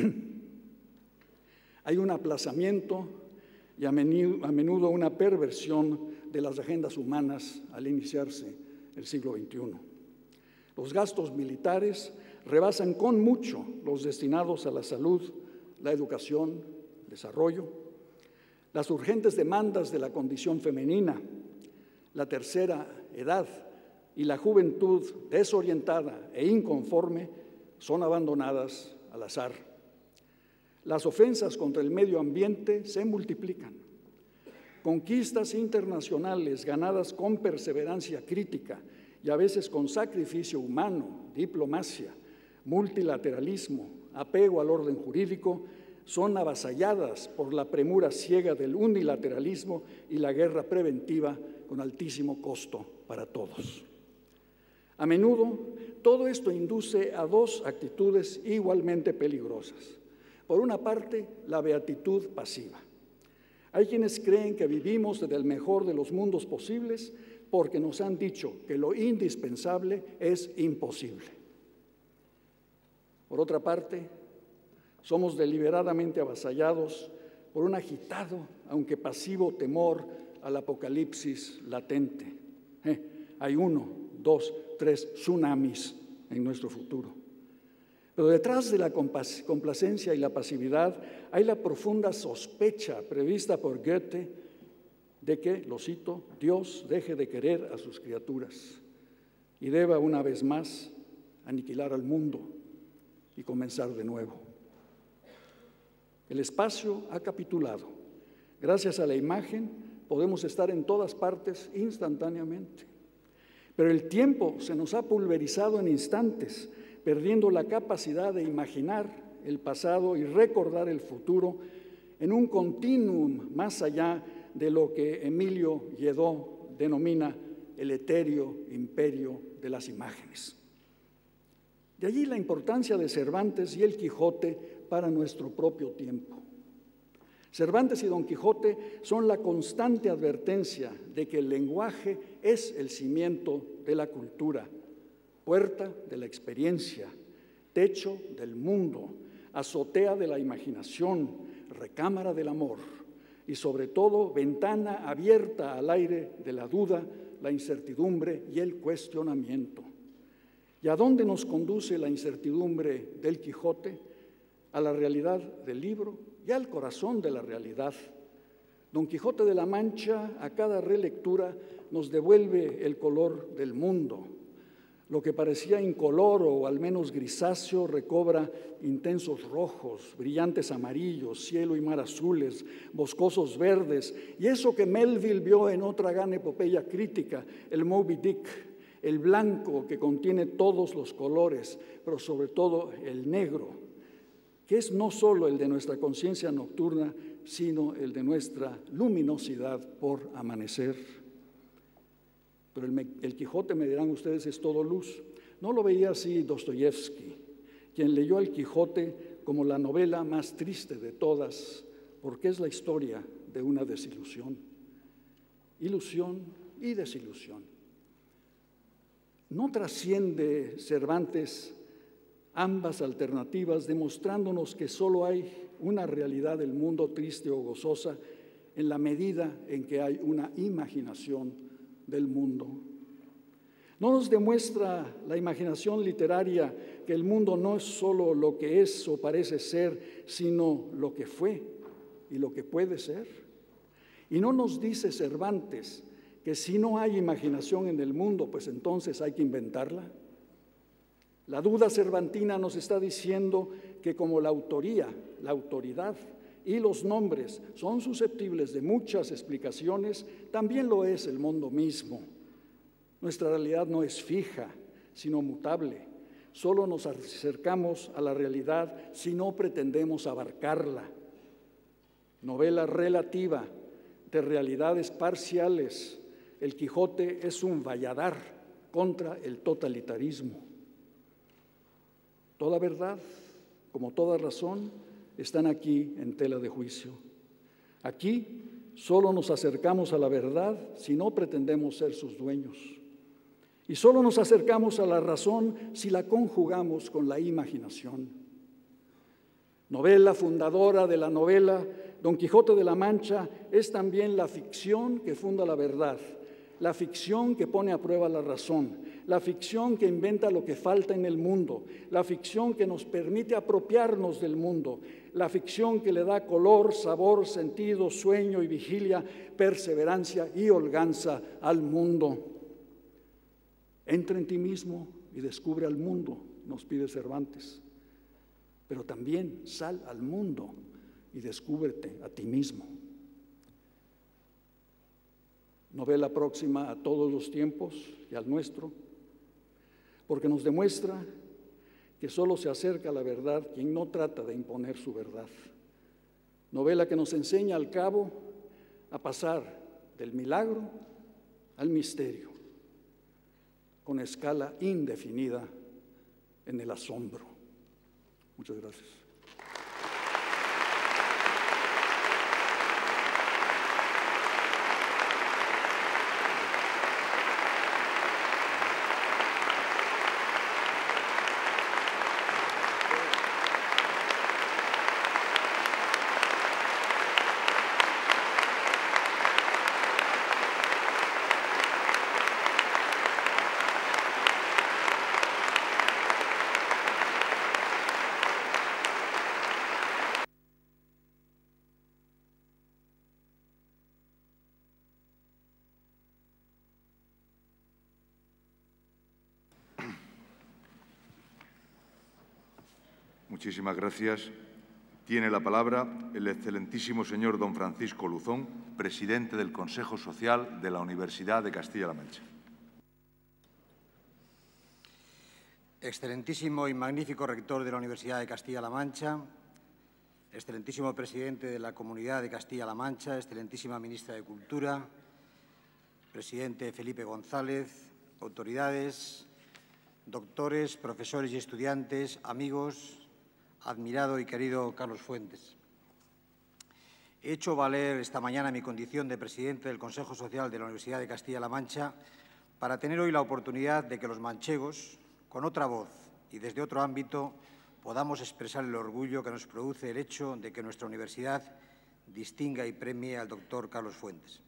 Hay un aplazamiento y a menudo una perversión de las agendas humanas al iniciarse el siglo veintiuno. Los gastos militares rebasan con mucho los destinados a la salud, la educación, el desarrollo, las urgentes demandas de la condición femenina, la tercera edad y la juventud desorientada e inconforme son abandonadas al azar. Las ofensas contra el medio ambiente se multiplican. Conquistas internacionales ganadas con perseverancia crítica y a veces con sacrificio humano, diplomacia, multilateralismo, apego al orden jurídico, son avasalladas por la premura ciega del unilateralismo y la guerra preventiva con altísimo costo para todos. A menudo, todo esto induce a dos actitudes igualmente peligrosas. Por una parte, la beatitud pasiva. Hay quienes creen que vivimos desde el mejor de los mundos posibles porque nos han dicho que lo indispensable es imposible. Por otra parte, somos deliberadamente avasallados por un agitado, aunque pasivo, temor al apocalipsis latente. Eh, hay uno, dos, tres tsunamis en nuestro futuro. Pero detrás de la complacencia y la pasividad hay la profunda sospecha prevista por Goethe de que, lo cito, Dios deje de querer a sus criaturas y deba una vez más aniquilar al mundo y comenzar de nuevo. El espacio ha capitulado. Gracias a la imagen podemos estar en todas partes instantáneamente. Pero el tiempo se nos ha pulverizado en instantes, perdiendo la capacidad de imaginar el pasado y recordar el futuro en un continuum más allá de lo que Emilio Lledó denomina el etéreo imperio de las imágenes. De allí la importancia de Cervantes y el Quijote para nuestro propio tiempo. Cervantes y Don Quijote son la constante advertencia de que el lenguaje es el cimiento de la cultura, puerta de la experiencia, techo del mundo, azotea de la imaginación, recámara del amor y sobre todo ventana abierta al aire de la duda, la incertidumbre y el cuestionamiento. ¿Y a dónde nos conduce la incertidumbre del Quijote? A la realidad del libro y al corazón de la realidad. Don Quijote de la Mancha, a cada relectura, nos devuelve el color del mundo. Lo que parecía incoloro o al menos grisáceo recobra intensos rojos, brillantes amarillos, cielo y mar azules, boscosos verdes, y eso que Melville vio en otra gran epopeya crítica, el Moby Dick, el blanco que contiene todos los colores, pero sobre todo el negro, que es no solo el de nuestra conciencia nocturna, sino el de nuestra luminosidad por amanecer. Pero el, el Quijote, me dirán ustedes, es todo luz. No lo veía así Dostoyevsky, quien leyó al Quijote como la novela más triste de todas, porque es la historia de una desilusión. Ilusión y desilusión. No trasciende Cervantes ambas alternativas, demostrándonos que solo hay una realidad del mundo triste o gozosa en la medida en que hay una imaginación del mundo. ¿No nos demuestra la imaginación literaria que el mundo no es solo lo que es o parece ser, sino lo que fue y lo que puede ser? ¿Y no nos dice Cervantes que si no hay imaginación en el mundo, pues entonces hay que inventarla? La duda cervantina nos está diciendo que como la autoría, la autoridad y los nombres son susceptibles de muchas explicaciones, también lo es el mundo mismo. Nuestra realidad no es fija, sino mutable. Solo nos acercamos a la realidad si no pretendemos abarcarla. Novela relativa de realidades parciales. El Quijote es un valladar contra el totalitarismo. Toda verdad, como toda razón, están aquí en tela de juicio. Aquí Solo nos acercamos a la verdad si no pretendemos ser sus dueños. Y solo nos acercamos a la razón si la conjugamos con la imaginación. Novela fundadora de la novela, Don Quijote de la Mancha es también la ficción que funda la verdad, la ficción que pone a prueba la razón, la ficción que inventa lo que falta en el mundo, la ficción que nos permite apropiarnos del mundo, la ficción que le da color, sabor, sentido, sueño y vigilia, perseverancia y holganza al mundo. Entra en ti mismo y descubre al mundo, nos pide Cervantes. Pero también sal al mundo y descúbrete a ti mismo. Novela próxima a todos los tiempos y al nuestro, porque nos demuestra que solo se acerca a la verdad quien no trata de imponer su verdad. Novela que nos enseña al cabo a pasar del milagro al misterio, con escala indefinida en el asombro. Muchas gracias. Muchísimas gracias. Tiene la palabra el excelentísimo señor don Francisco Luzón, presidente del Consejo Social de la Universidad de Castilla-La Mancha. Excelentísimo y magnífico rector de la Universidad de Castilla-La Mancha, excelentísimo presidente de la Comunidad de Castilla-La Mancha, excelentísima ministra de Cultura, presidente Felipe González, autoridades, doctores, profesores y estudiantes, amigos, admirado y querido Carlos Fuentes. He hecho valer esta mañana mi condición de presidente del Consejo Social de la Universidad de Castilla-La Mancha para tener hoy la oportunidad de que los manchegos, con otra voz y desde otro ámbito, podamos expresar el orgullo que nos produce el hecho de que nuestra universidad distinga y premie al doctor Carlos Fuentes.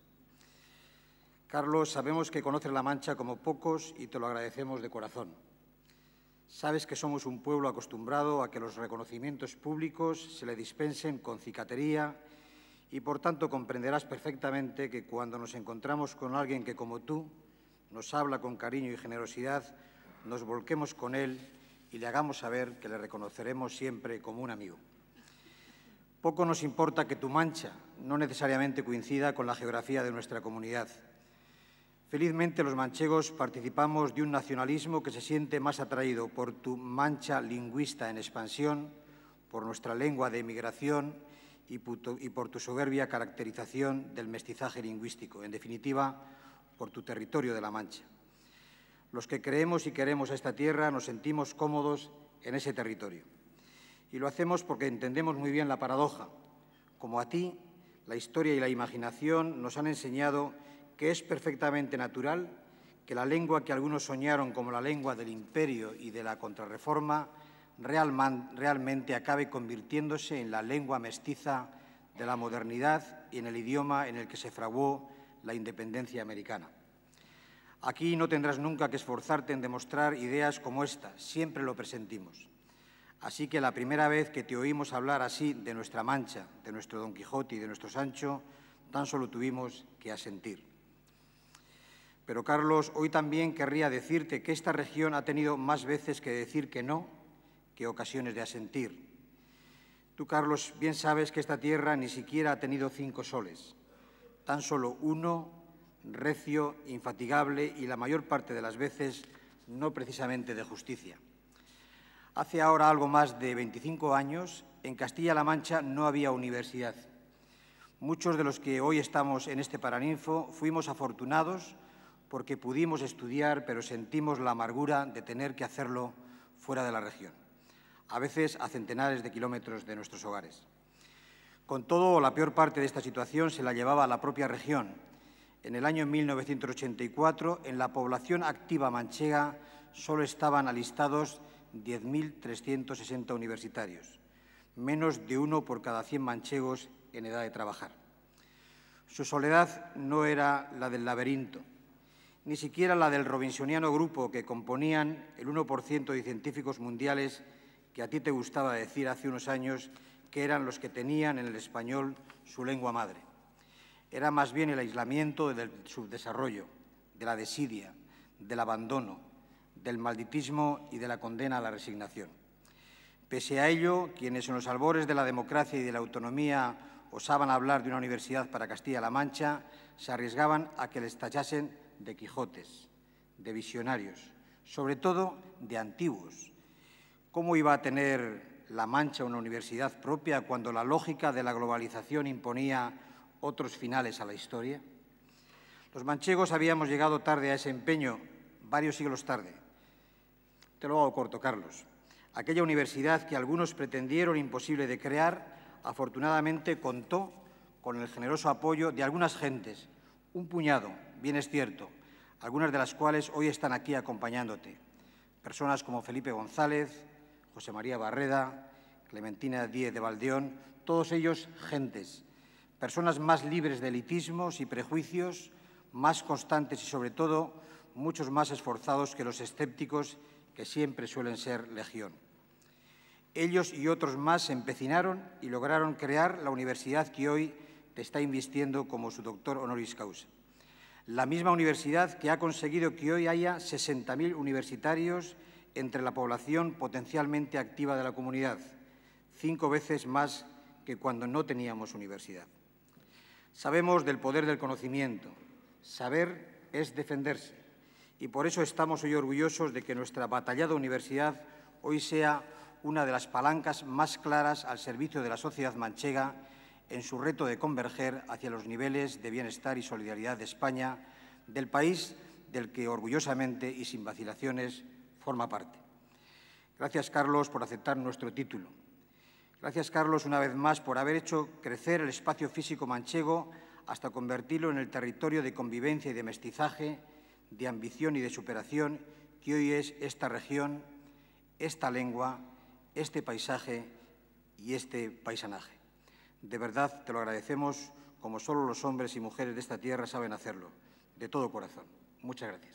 Carlos, sabemos que conoces La Mancha como pocos y te lo agradecemos de corazón. Sabes que somos un pueblo acostumbrado a que los reconocimientos públicos se le dispensen con cicatería y, por tanto, comprenderás perfectamente que cuando nos encontramos con alguien que, como tú, nos habla con cariño y generosidad, nos volquemos con él y le hagamos saber que le reconoceremos siempre como un amigo. Poco nos importa que tu Mancha no necesariamente coincida con la geografía de nuestra comunidad. Felizmente, los manchegos participamos de un nacionalismo que se siente más atraído por tu mancha lingüista en expansión, por nuestra lengua de emigración y por tu soberbia caracterización del mestizaje lingüístico, en definitiva, por tu territorio de La Mancha. Los que creemos y queremos a esta tierra nos sentimos cómodos en ese territorio. Y lo hacemos porque entendemos muy bien la paradoja. Como a ti, la historia y la imaginación nos han enseñado que es perfectamente natural que la lengua que algunos soñaron como la lengua del imperio y de la contrarreforma realman, realmente acabe convirtiéndose en la lengua mestiza de la modernidad y en el idioma en el que se fraguó la independencia americana. Aquí no tendrás nunca que esforzarte en demostrar ideas como esta, siempre lo presentimos. Así que la primera vez que te oímos hablar así de nuestra Mancha, de nuestro Don Quijote y de nuestro Sancho, tan solo tuvimos que asentir. Pero, Carlos, hoy también querría decirte que esta región ha tenido más veces que decir que no que ocasiones de asentir. Tú, Carlos, bien sabes que esta tierra ni siquiera ha tenido cinco soles, tan solo uno, recio, infatigable y la mayor parte de las veces no precisamente de justicia. Hace ahora algo más de veinticinco años, en Castilla-La Mancha no había universidad. Muchos de los que hoy estamos en este Paraninfo fuimos afortunados porque pudimos estudiar, pero sentimos la amargura de tener que hacerlo fuera de la región, a veces a centenares de kilómetros de nuestros hogares. Con todo, la peor parte de esta situación se la llevaba a la propia región. En el año mil novecientos ochenta y cuatro, en la población activa manchega solo estaban alistados diez mil trescientos sesenta universitarios, menos de uno por cada cien manchegos en edad de trabajar. Su soledad no era la del laberinto, ni siquiera la del robinsoniano grupo que componían el uno por ciento de científicos mundiales que a ti te gustaba decir hace unos años que eran los que tenían en el español su lengua madre. Era más bien el aislamiento del subdesarrollo, de la desidia, del abandono, del malditismo y de la condena a la resignación. Pese a ello, quienes en los albores de la democracia y de la autonomía osaban hablar de una universidad para Castilla-La Mancha, se arriesgaban a que les tachasen de Quijotes, de visionarios, sobre todo de antiguos. ¿Cómo iba a tener La Mancha una universidad propia cuando la lógica de la globalización imponía otros finales a la historia? Los manchegos habíamos llegado tarde a ese empeño, varios siglos tarde. Te lo hago corto, Carlos. Aquella universidad que algunos pretendieron imposible de crear, afortunadamente contó con el generoso apoyo de algunas gentes, un puñado, bien es cierto, algunas de las cuales hoy están aquí acompañándote. Personas como Felipe González, José María Barreda, Clementina Díez de Valdeón, todos ellos gentes, personas más libres de elitismos y prejuicios, más constantes y, sobre todo, muchos más esforzados que los escépticos que siempre suelen ser legión. Ellos y otros más se empecinaron y lograron crear la universidad que hoy te está invistiendo como su doctor honoris causa. La misma universidad que ha conseguido que hoy haya sesenta mil universitarios entre la población potencialmente activa de la comunidad, cinco veces más que cuando no teníamos universidad. Sabemos del poder del conocimiento. Saber es defenderse. Y por eso estamos hoy orgullosos de que nuestra batallada universidad hoy sea una de las palancas más claras al servicio de la sociedad manchega en su reto de converger hacia los niveles de bienestar y solidaridad de España, del país del que orgullosamente y sin vacilaciones forma parte. Gracias, Carlos, por aceptar nuestro título. Gracias, Carlos, una vez más, por haber hecho crecer el espacio físico manchego hasta convertirlo en el territorio de convivencia y de mestizaje, de ambición y de superación que hoy es esta región, esta lengua, este paisaje y este paisanaje. De verdad te lo agradecemos como solo los hombres y mujeres de esta tierra saben hacerlo, de todo corazón. Muchas gracias.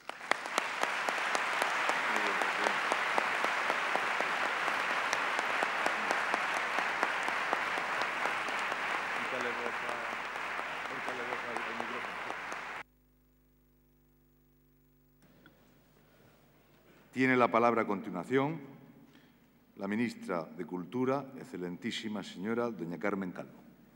Tiene la palabra a continuación la ministra de Cultura, excelentísima señora doña Carmen Calvo.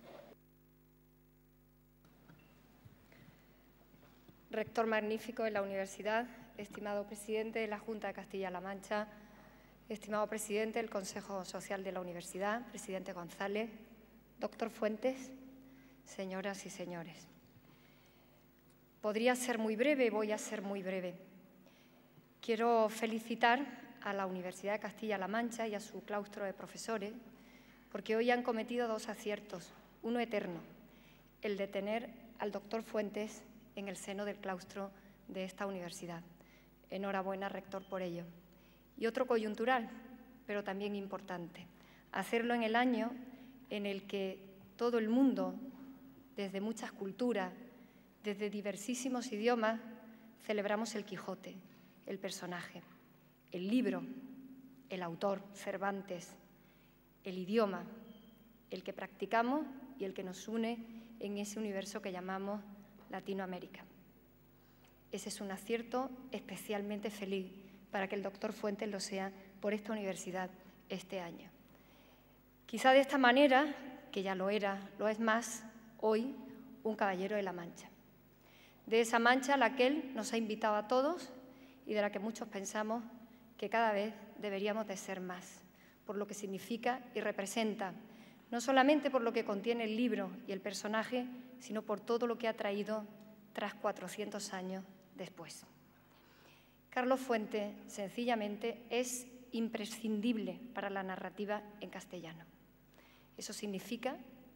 Rector magnífico de la Universidad, estimado presidente de la Junta de Castilla-La Mancha, estimado presidente del Consejo Social de la Universidad, presidente González, doctor Fuentes, señoras y señores. Podría ser muy breve, voy a ser muy breve. Quiero felicitar a la Universidad de Castilla-La Mancha y a su claustro de profesores porque hoy han cometido dos aciertos, uno eterno, el de tener al doctor Fuentes en el seno del claustro de esta universidad. Enhorabuena, rector, por ello. Y otro coyuntural, pero también importante, hacerlo en el año en el que todo el mundo, desde muchas culturas, desde diversísimos idiomas, celebramos el Quijote, el personaje, el libro, el autor, Cervantes, el idioma, el que practicamos y el que nos une en ese universo que llamamos Latinoamérica. Ese es un acierto especialmente feliz para que el doctor Fuentes lo sea por esta universidad este año. Quizá de esta manera, que ya lo era, lo es más hoy, un caballero de la Mancha. De esa Mancha a la que él nos ha invitado a todos y de la que muchos pensamos que cada vez deberíamos de ser más, por lo que significa y representa, no solamente por lo que contiene el libro y el personaje, sino por todo lo que ha traído tras cuatrocientos años después. Carlos Fuentes, sencillamente, es imprescindible para la narrativa en castellano. Eso significa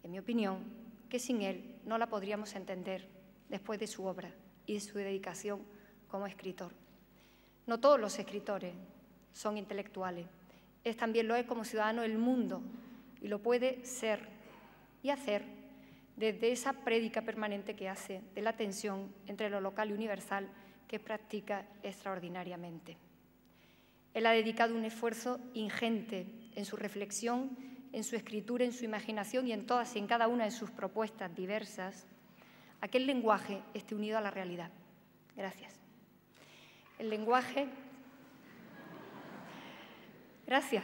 en mi opinión, que sin él no la podríamos entender después de su obra y de su dedicación como escritor. No todos los escritores son intelectuales. Él también lo es como ciudadano del mundo y lo puede ser y hacer desde esa prédica permanente que hace de la tensión entre lo local y universal que practica extraordinariamente. Él ha dedicado un esfuerzo ingente en su reflexión, en su escritura, en su imaginación y en todas y en cada una de sus propuestas diversas, a que el lenguaje esté unido a la realidad. Gracias. El lenguaje... Gracias.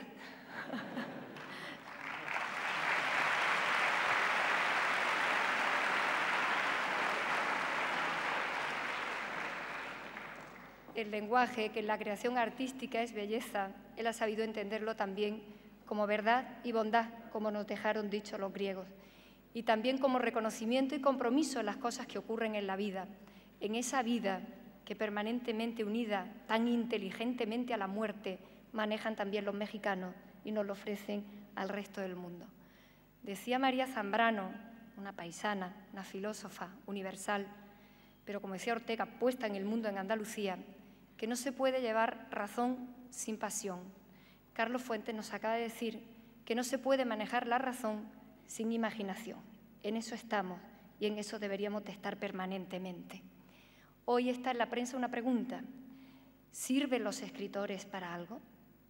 El lenguaje, que en la creación artística es belleza, él ha sabido entenderlo también como verdad y bondad, como nos dejaron dicho los griegos, y también como reconocimiento y compromiso en las cosas que ocurren en la vida, en esa vida que permanentemente unida, tan inteligentemente a la muerte, manejan también los mexicanos y nos lo ofrecen al resto del mundo. Decía María Zambrano, una paisana, una filósofa universal, pero como decía Ortega, puesta en el mundo en Andalucía, que no se puede llevar razón sin pasión. Carlos Fuentes nos acaba de decir que no se puede manejar la razón sin imaginación. En eso estamos y en eso deberíamos de estar permanentemente. Hoy está en la prensa una pregunta: ¿sirven los escritores para algo?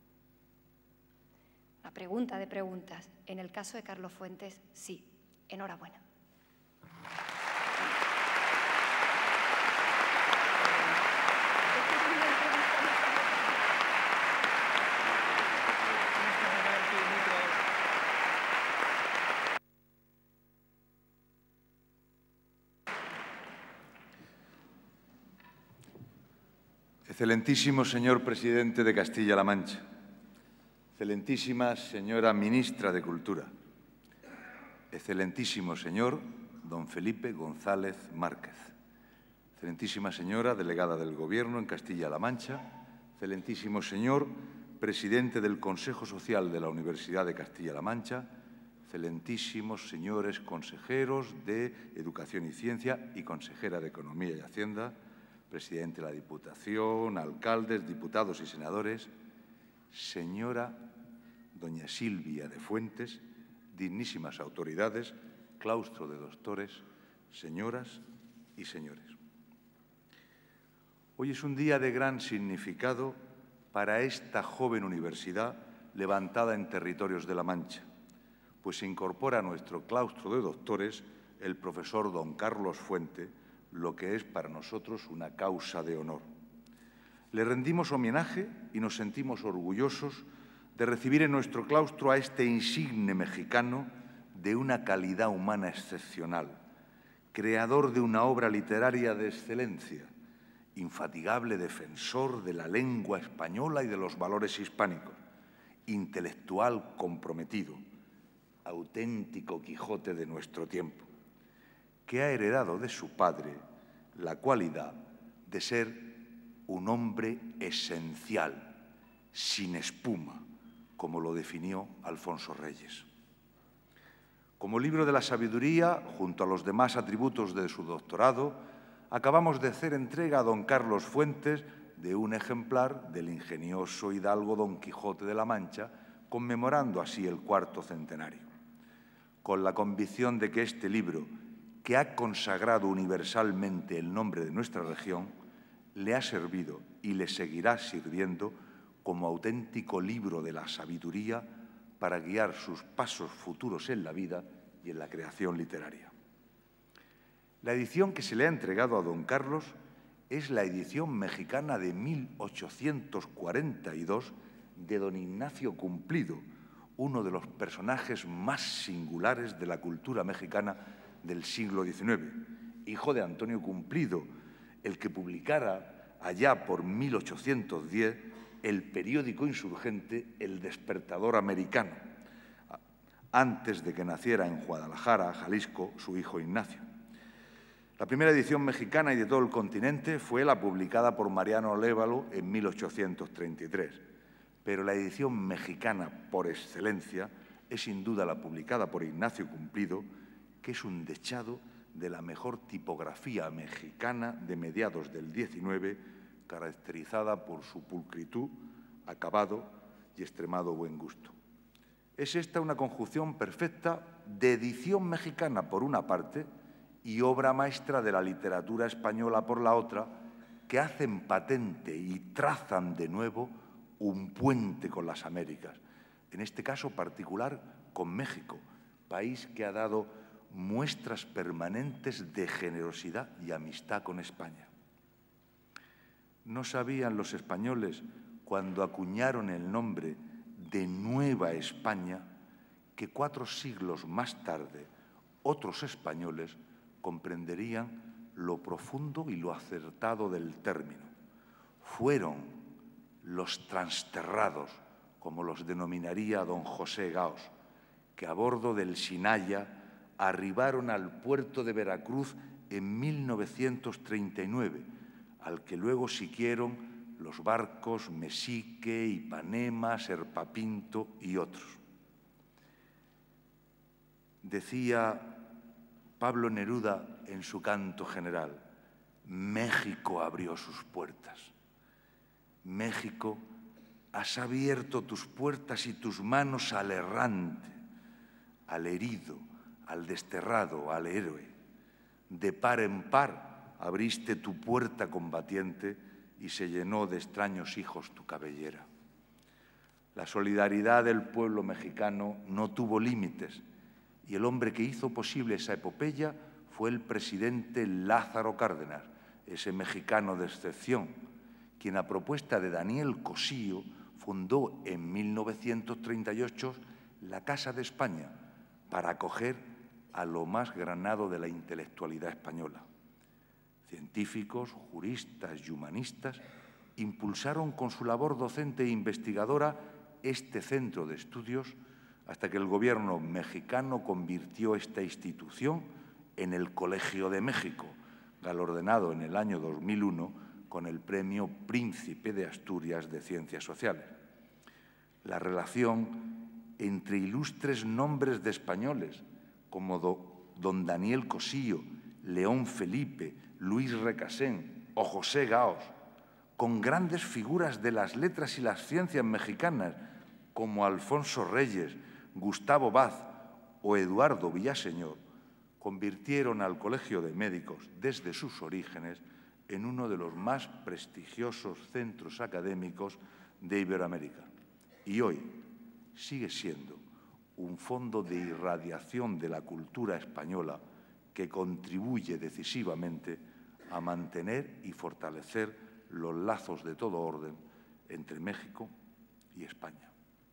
Una pregunta de preguntas. En el caso de Carlos Fuentes, sí. Enhorabuena. Excelentísimo señor presidente de Castilla-La Mancha, excelentísima señora ministra de Cultura, excelentísimo señor don Felipe González Márquez, excelentísima señora delegada del Gobierno en Castilla-La Mancha, excelentísimo señor presidente del Consejo Social de la Universidad de Castilla-La Mancha, excelentísimos señores consejeros de Educación y Ciencia y consejera de Economía y Hacienda, presidente de la Diputación, alcaldes, diputados y senadores, señora doña Silvia de Fuentes, dignísimas autoridades, claustro de doctores, señoras y señores. Hoy es un día de gran significado para esta joven universidad levantada en territorios de La Mancha, pues se incorpora a nuestro claustro de doctores el profesor don Carlos Fuentes, lo que es para nosotros una causa de honor. Le rendimos homenaje y nos sentimos orgullosos de recibir en nuestro claustro a este insigne mexicano de una calidad humana excepcional, creador de una obra literaria de excelencia, infatigable defensor de la lengua española y de los valores hispánicos, intelectual comprometido, auténtico Quijote de nuestro tiempo, que ha heredado de su padre la cualidad de ser un hombre esencial, sin espuma, como lo definió Alfonso Reyes. Como libro de la sabiduría, junto a los demás atributos de su doctorado, acabamos de hacer entrega a don Carlos Fuentes de un ejemplar del ingenioso hidalgo Don Quijote de la Mancha, conmemorando así el cuarto centenario. Con la convicción de que este libro, que ha consagrado universalmente el nombre de nuestra región, le ha servido y le seguirá sirviendo como auténtico libro de la sabiduría para guiar sus pasos futuros en la vida y en la creación literaria. La edición que se le ha entregado a don Carlos es la edición mexicana de mil ochocientos cuarenta y dos de don Ignacio Cumplido, uno de los personajes más singulares de la cultura mexicana del siglo diecinueve, hijo de Antonio Cumplido, el que publicara allá por mil ochocientos diez el periódico insurgente El Despertador Americano, antes de que naciera en Guadalajara, Jalisco, su hijo Ignacio. La primera edición mexicana y de todo el continente fue la publicada por Mariano Lévalo en mil ochocientos treinta y tres, pero la edición mexicana por excelencia es sin duda la publicada por Ignacio Cumplido, que es un dechado de la mejor tipografía mexicana de mediados del diecinueve, caracterizada por su pulcritud, acabado y extremado buen gusto. Es esta una conjunción perfecta de edición mexicana por una parte y obra maestra de la literatura española por la otra, que hacen patente y trazan de nuevo un puente con las Américas, en este caso particular con México, país que ha dado muestras permanentes de generosidad y amistad con España. No sabían los españoles, cuando acuñaron el nombre de Nueva España, que cuatro siglos más tarde otros españoles comprenderían lo profundo y lo acertado del término. Fueron los transterrados, como los denominaría don José Gaos, que a bordo del Sinaya arribaron al puerto de Veracruz en mil novecientos treinta y nueve, al que luego siguieron los barcos Mexique, Ipanema, Serpapinto y otros. Decía Pablo Neruda en su canto general: México abrió sus puertas. México, has abierto tus puertas y tus manos al errante, al herido, al desterrado, al héroe. De par en par abriste tu puerta combatiente y se llenó de extraños hijos tu cabellera. La solidaridad del pueblo mexicano no tuvo límites y el hombre que hizo posible esa epopeya fue el presidente Lázaro Cárdenas, ese mexicano de excepción, quien a propuesta de Daniel Cosío fundó en mil novecientos treinta y ocho la Casa de España para acoger a lo más granado de la intelectualidad española. Científicos, juristas y humanistas impulsaron con su labor docente e investigadora este centro de estudios hasta que el gobierno mexicano convirtió esta institución en el Colegio de México, galardonado en el año dos mil uno con el Premio Príncipe de Asturias de Ciencias Sociales. La relación entre ilustres nombres de españoles como do, don Daniel Cosío, León Felipe, Luis Recasén o José Gaos, con grandes figuras de las letras y las ciencias mexicanas como Alfonso Reyes, Gustavo Baz o Eduardo Villaseñor, convirtieron al Colegio de Médicos desde sus orígenes en uno de los más prestigiosos centros académicos de Iberoamérica. Y hoy sigue siendo un fondo de irradiación de la cultura española que contribuye decisivamente a mantener y fortalecer los lazos de todo orden entre México y España.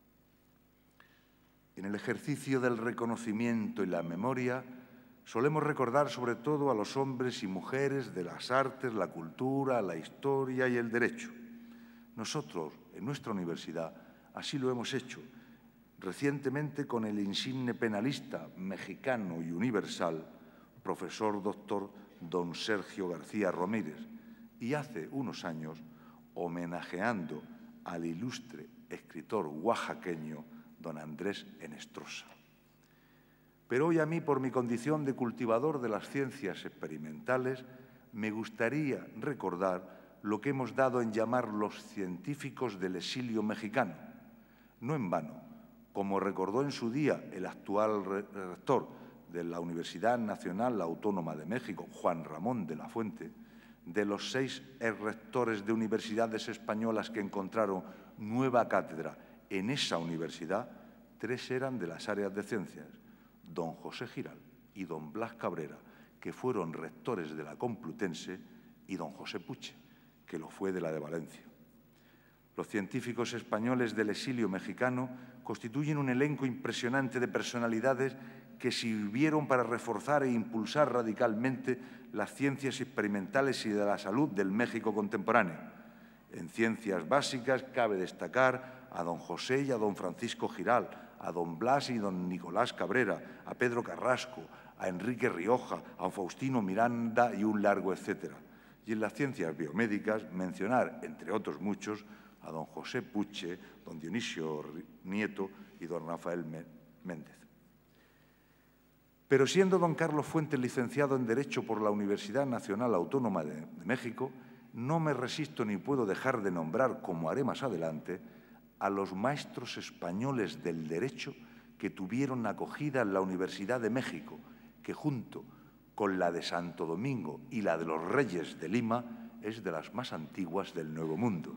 En el ejercicio del reconocimiento y la memoria, solemos recordar sobre todo a los hombres y mujeres de las artes, la cultura, la historia y el derecho. Nosotros, en nuestra universidad, así lo hemos hecho, recientemente con el insigne penalista mexicano y universal, profesor doctor don Sergio García Romírez, y hace unos años homenajeando al ilustre escritor oaxaqueño don Andrés Enestrosa. Pero hoy a mí, por mi condición de cultivador de las ciencias experimentales, me gustaría recordar lo que hemos dado en llamar los científicos del exilio mexicano. No en vano, como recordó en su día el actual rector de la Universidad Nacional Autónoma de México, Juan Ramón de la Fuente, de los seis rectores de universidades españolas que encontraron nueva cátedra en esa universidad, tres eran de las áreas de ciencias: don José Giral y don Blas Cabrera, que fueron rectores de la Complutense, y don José Puche, que lo fue de la de Valencia. Los científicos españoles del exilio mexicano constituyen un elenco impresionante de personalidades que sirvieron para reforzar e impulsar radicalmente las ciencias experimentales y de la salud del México contemporáneo. En ciencias básicas cabe destacar a don José y a don Francisco Giral, a don Blas y don Nicolás Cabrera, a Pedro Carrasco, a Enrique Rioja, a Faustino Miranda y un largo etcétera. Y en las ciencias biomédicas mencionar, entre otros muchos, a don José Puche, don Dionisio Nieto y don Rafael Méndez. Pero siendo don Carlos Fuentes licenciado en Derecho por la Universidad Nacional Autónoma de, de México, no me resisto ni puedo dejar de nombrar, como haré más adelante, a los maestros españoles del derecho que tuvieron acogida en la Universidad de México, que junto con la de Santo Domingo y la de los Reyes de Lima es de las más antiguas del Nuevo Mundo.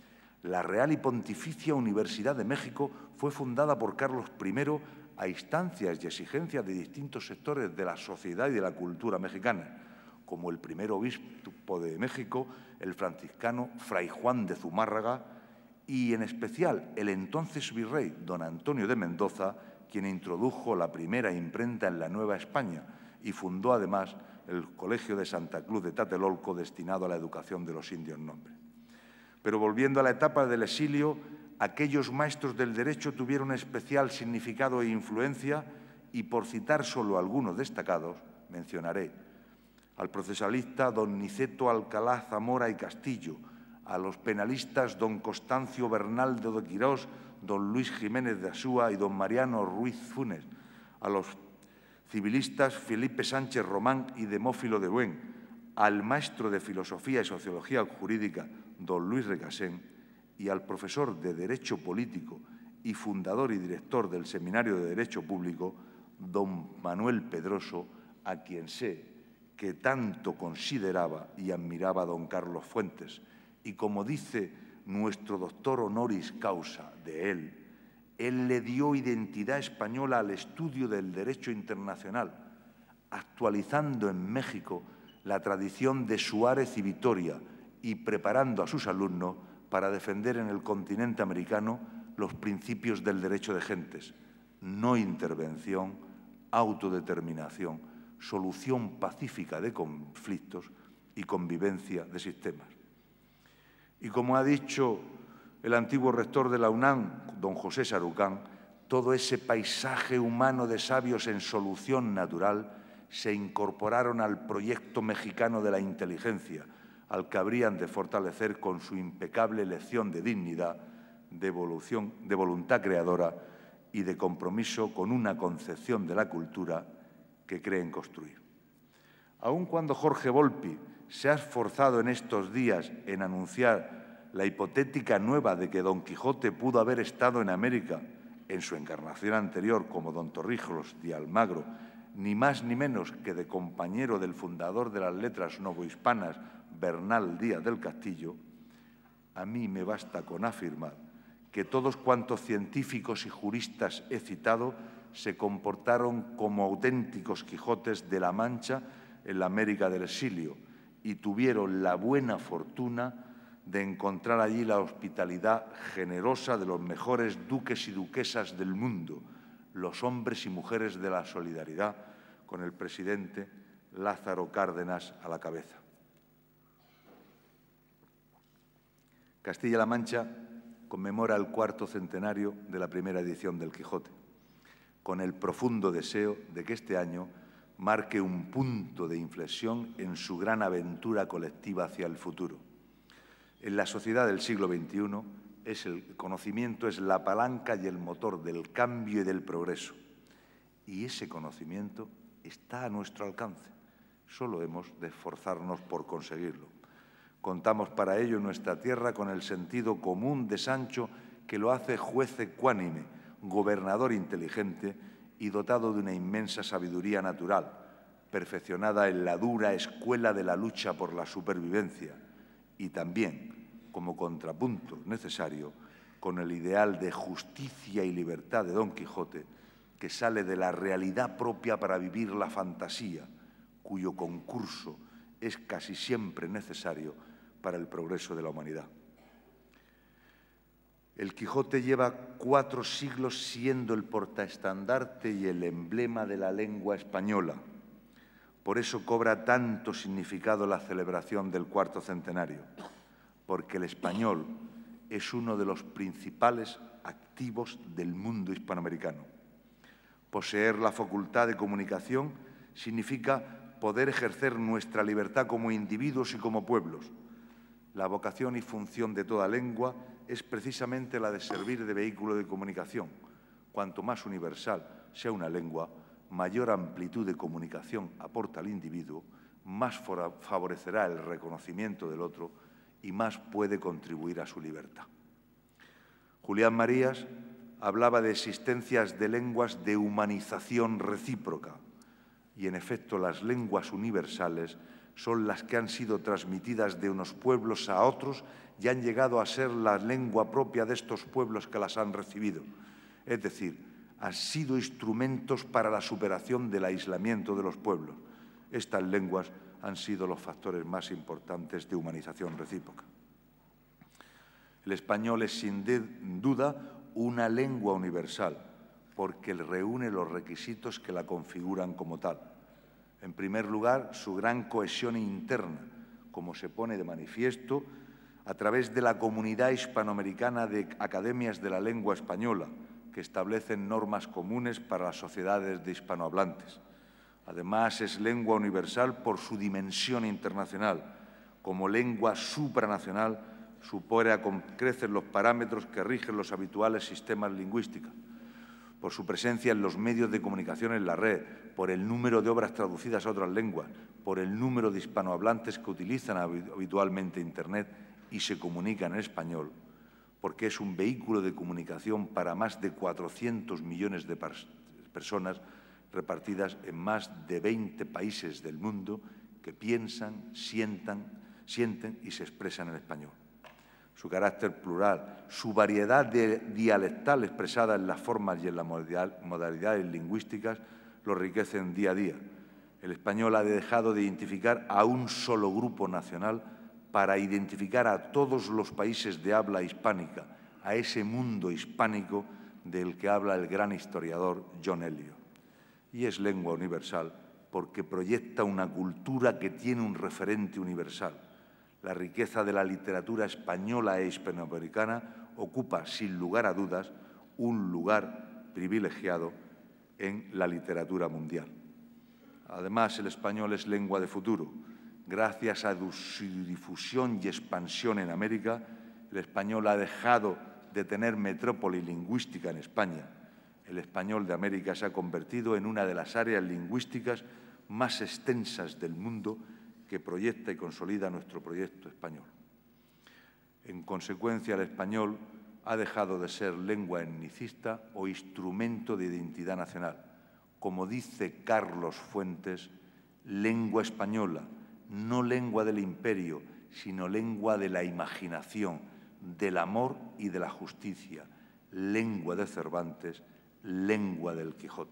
La Real y Pontificia Universidad de México fue fundada por Carlos primero a instancias y exigencias de distintos sectores de la sociedad y de la cultura mexicana, como el primer obispo de México, el franciscano Fray Juan de Zumárraga, y en especial el entonces virrey don Antonio de Mendoza, quien introdujo la primera imprenta en la Nueva España y fundó además el Colegio de Santa Cruz de Tlatelolco destinado a la educación de los indios nombres. Pero volviendo a la etapa del exilio, aquellos maestros del derecho tuvieron especial significado e influencia y, por citar solo algunos destacados, mencionaré al procesalista don Niceto Alcalá Zamora y Castillo, a los penalistas don Constancio Bernaldo de Quirós, don Luis Jiménez de Asúa y don Mariano Ruiz Funes, a los civilistas Felipe Sánchez Román y Demófilo de Buen, al maestro de Filosofía y Sociología Jurídica, don Luis Recasén, y al profesor de Derecho Político y fundador y director del Seminario de Derecho Público, don Manuel Pedroso, a quien sé que tanto consideraba y admiraba don Carlos Fuentes, y como dice nuestro doctor honoris causa de él, él le dio identidad española al estudio del derecho internacional, actualizando en México la tradición de Suárez y Vitoria y preparando a sus alumnos para defender en el continente americano los principios del derecho de gentes, no intervención, autodeterminación, solución pacífica de conflictos y convivencia de sistemas. Y como ha dicho el antiguo rector de la UNAM, don José Sarucán, todo ese paisaje humano de sabios en solución natural se incorporaron al proyecto mexicano de la inteligencia, al que habrían de fortalecer con su impecable lección de dignidad, de, evolución, de voluntad creadora y de compromiso con una concepción de la cultura que creen construir. Aun cuando Jorge Volpi se ha esforzado en estos días en anunciar la hipotética nueva de que Don Quijote pudo haber estado en América en su encarnación anterior como Don Torrijos de Almagro, ni más ni menos que de compañero del fundador de las letras novohispanas, Bernal Díaz del Castillo, a mí me basta con afirmar que todos cuantos científicos y juristas he citado se comportaron como auténticos Quijotes de la Mancha en la América del exilio y tuvieron la buena fortuna de encontrar allí la hospitalidad generosa de los mejores duques y duquesas del mundo, los hombres y mujeres de la solidaridad, con el presidente Lázaro Cárdenas a la cabeza. Castilla-La Mancha conmemora el cuarto centenario de la primera edición del Quijote, con el profundo deseo de que este año marque un punto de inflexión en su gran aventura colectiva hacia el futuro. En la sociedad del siglo veintiuno, es el conocimiento es la palanca y el motor del cambio y del progreso. Y ese conocimiento está a nuestro alcance. Solo hemos de esforzarnos por conseguirlo. Contamos para ello en nuestra tierra con el sentido común de Sancho, que lo hace juez ecuánime, gobernador inteligente y dotado de una inmensa sabiduría natural, perfeccionada en la dura escuela de la lucha por la supervivencia, y también, como contrapunto necesario, con el ideal de justicia y libertad de Don Quijote, que sale de la realidad propia para vivir la fantasía, cuyo concurso es casi siempre necesario para el progreso de la humanidad. El Quijote lleva cuatro siglos siendo el portaestandarte y el emblema de la lengua española. Por eso cobra tanto significado la celebración del cuarto centenario, porque el español es uno de los principales activos del mundo hispanoamericano. Poseer la facultad de comunicación significa poder ejercer nuestra libertad como individuos y como pueblos. La vocación y función de toda lengua es precisamente la de servir de vehículo de comunicación. Cuanto más universal, sea una lengua, mayor amplitud de comunicación aporta al individuo, más favorecerá el reconocimiento del otro y más puede contribuir a su libertad. Julián Marías hablaba de existencias de lenguas de humanización recíproca y, en efecto, las lenguas universales son las que han sido transmitidas de unos pueblos a otros y han llegado a ser la lengua propia de estos pueblos que las han recibido. Es decir, han sido instrumentos para la superación del aislamiento de los pueblos. Estas lenguas han sido los factores más importantes de humanización recíproca. El español es sin duda una lengua universal porque reúne los requisitos que la configuran como tal. En primer lugar, su gran cohesión interna, como se pone de manifiesto a través de la Comunidad Hispanoamericana de Academias de la Lengua Española, que establecen normas comunes para las sociedades de hispanohablantes. Además, es lengua universal por su dimensión internacional. Como lengua supranacional, supera con creces los parámetros que rigen los habituales sistemas lingüísticos. Por su presencia en los medios de comunicación en la red, por el número de obras traducidas a otras lenguas, por el número de hispanohablantes que utilizan habitualmente Internet y se comunican en español, porque es un vehículo de comunicación para más de cuatrocientos millones de personas repartidas en más de veinte países del mundo que piensan, sientan, sienten y se expresan en español. Su carácter plural, su variedad de dialectal expresada en las formas y en las modalidades lingüísticas lo enriquecen día a día. El español ha dejado de identificar a un solo grupo nacional para identificar a todos los países de habla hispánica, a ese mundo hispánico del que habla el gran historiador John Eliot. Y es lengua universal porque proyecta una cultura que tiene un referente universal. La riqueza de la literatura española e hispanoamericana ocupa, sin lugar a dudas, un lugar privilegiado en la literatura mundial. Además, el español es lengua de futuro. Gracias a su difusión y expansión en América, el español ha dejado de tener metrópoli lingüística en España. El español de América se ha convertido en una de las áreas lingüísticas más extensas del mundo que proyecta y consolida nuestro proyecto español. En consecuencia, el español ha dejado de ser lengua etnicista o instrumento de identidad nacional. Como dice Carlos Fuentes, lengua española, no lengua del imperio, sino lengua de la imaginación, del amor y de la justicia, lengua de Cervantes, lengua del Quijote.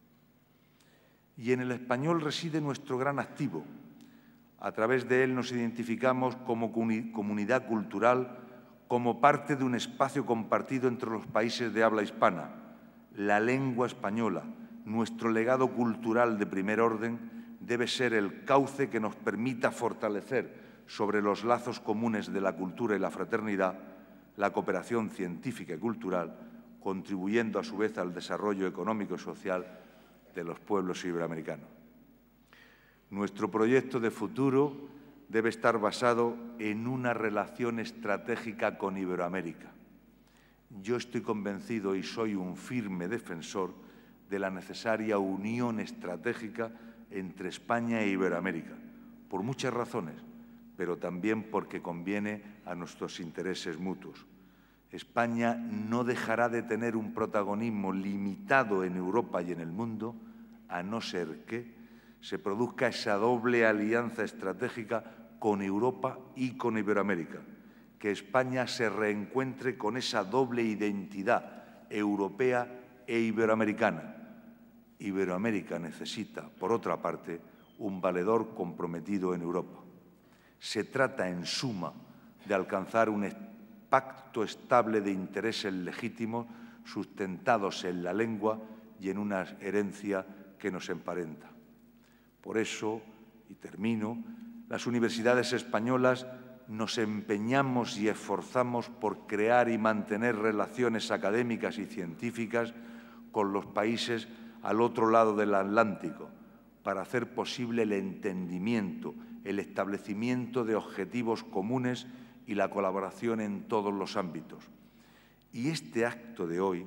Y en el español reside nuestro gran activo. A través de él nos identificamos como comunidad cultural, como parte de un espacio compartido entre los países de habla hispana. La lengua española, nuestro legado cultural de primer orden, debe ser el cauce que nos permita fortalecer sobre los lazos comunes de la cultura y la fraternidad la cooperación científica y cultural, contribuyendo a su vez al desarrollo económico y social de los pueblos iberoamericanos. Nuestro proyecto de futuro debe estar basado en una relación estratégica con Iberoamérica. Yo estoy convencido y soy un firme defensor de la necesaria unión estratégica entre España e Iberoamérica, por muchas razones, pero también porque conviene a nuestros intereses mutuos. España no dejará de tener un protagonismo limitado en Europa y en el mundo, a no ser que se produzca esa doble alianza estratégica con Europa y con Iberoamérica, que España se reencuentre con esa doble identidad europea e iberoamericana. Iberoamérica necesita, por otra parte, un valedor comprometido en Europa. Se trata, en suma, de alcanzar un pacto estable de intereses legítimos sustentados en la lengua y en una herencia que nos emparenta. Por eso, y termino, las universidades españolas nos empeñamos y esforzamos por crear y mantener relaciones académicas y científicas con los países al otro lado del Atlántico, para hacer posible el entendimiento, el establecimiento de objetivos comunes y la colaboración en todos los ámbitos. Y este acto de hoy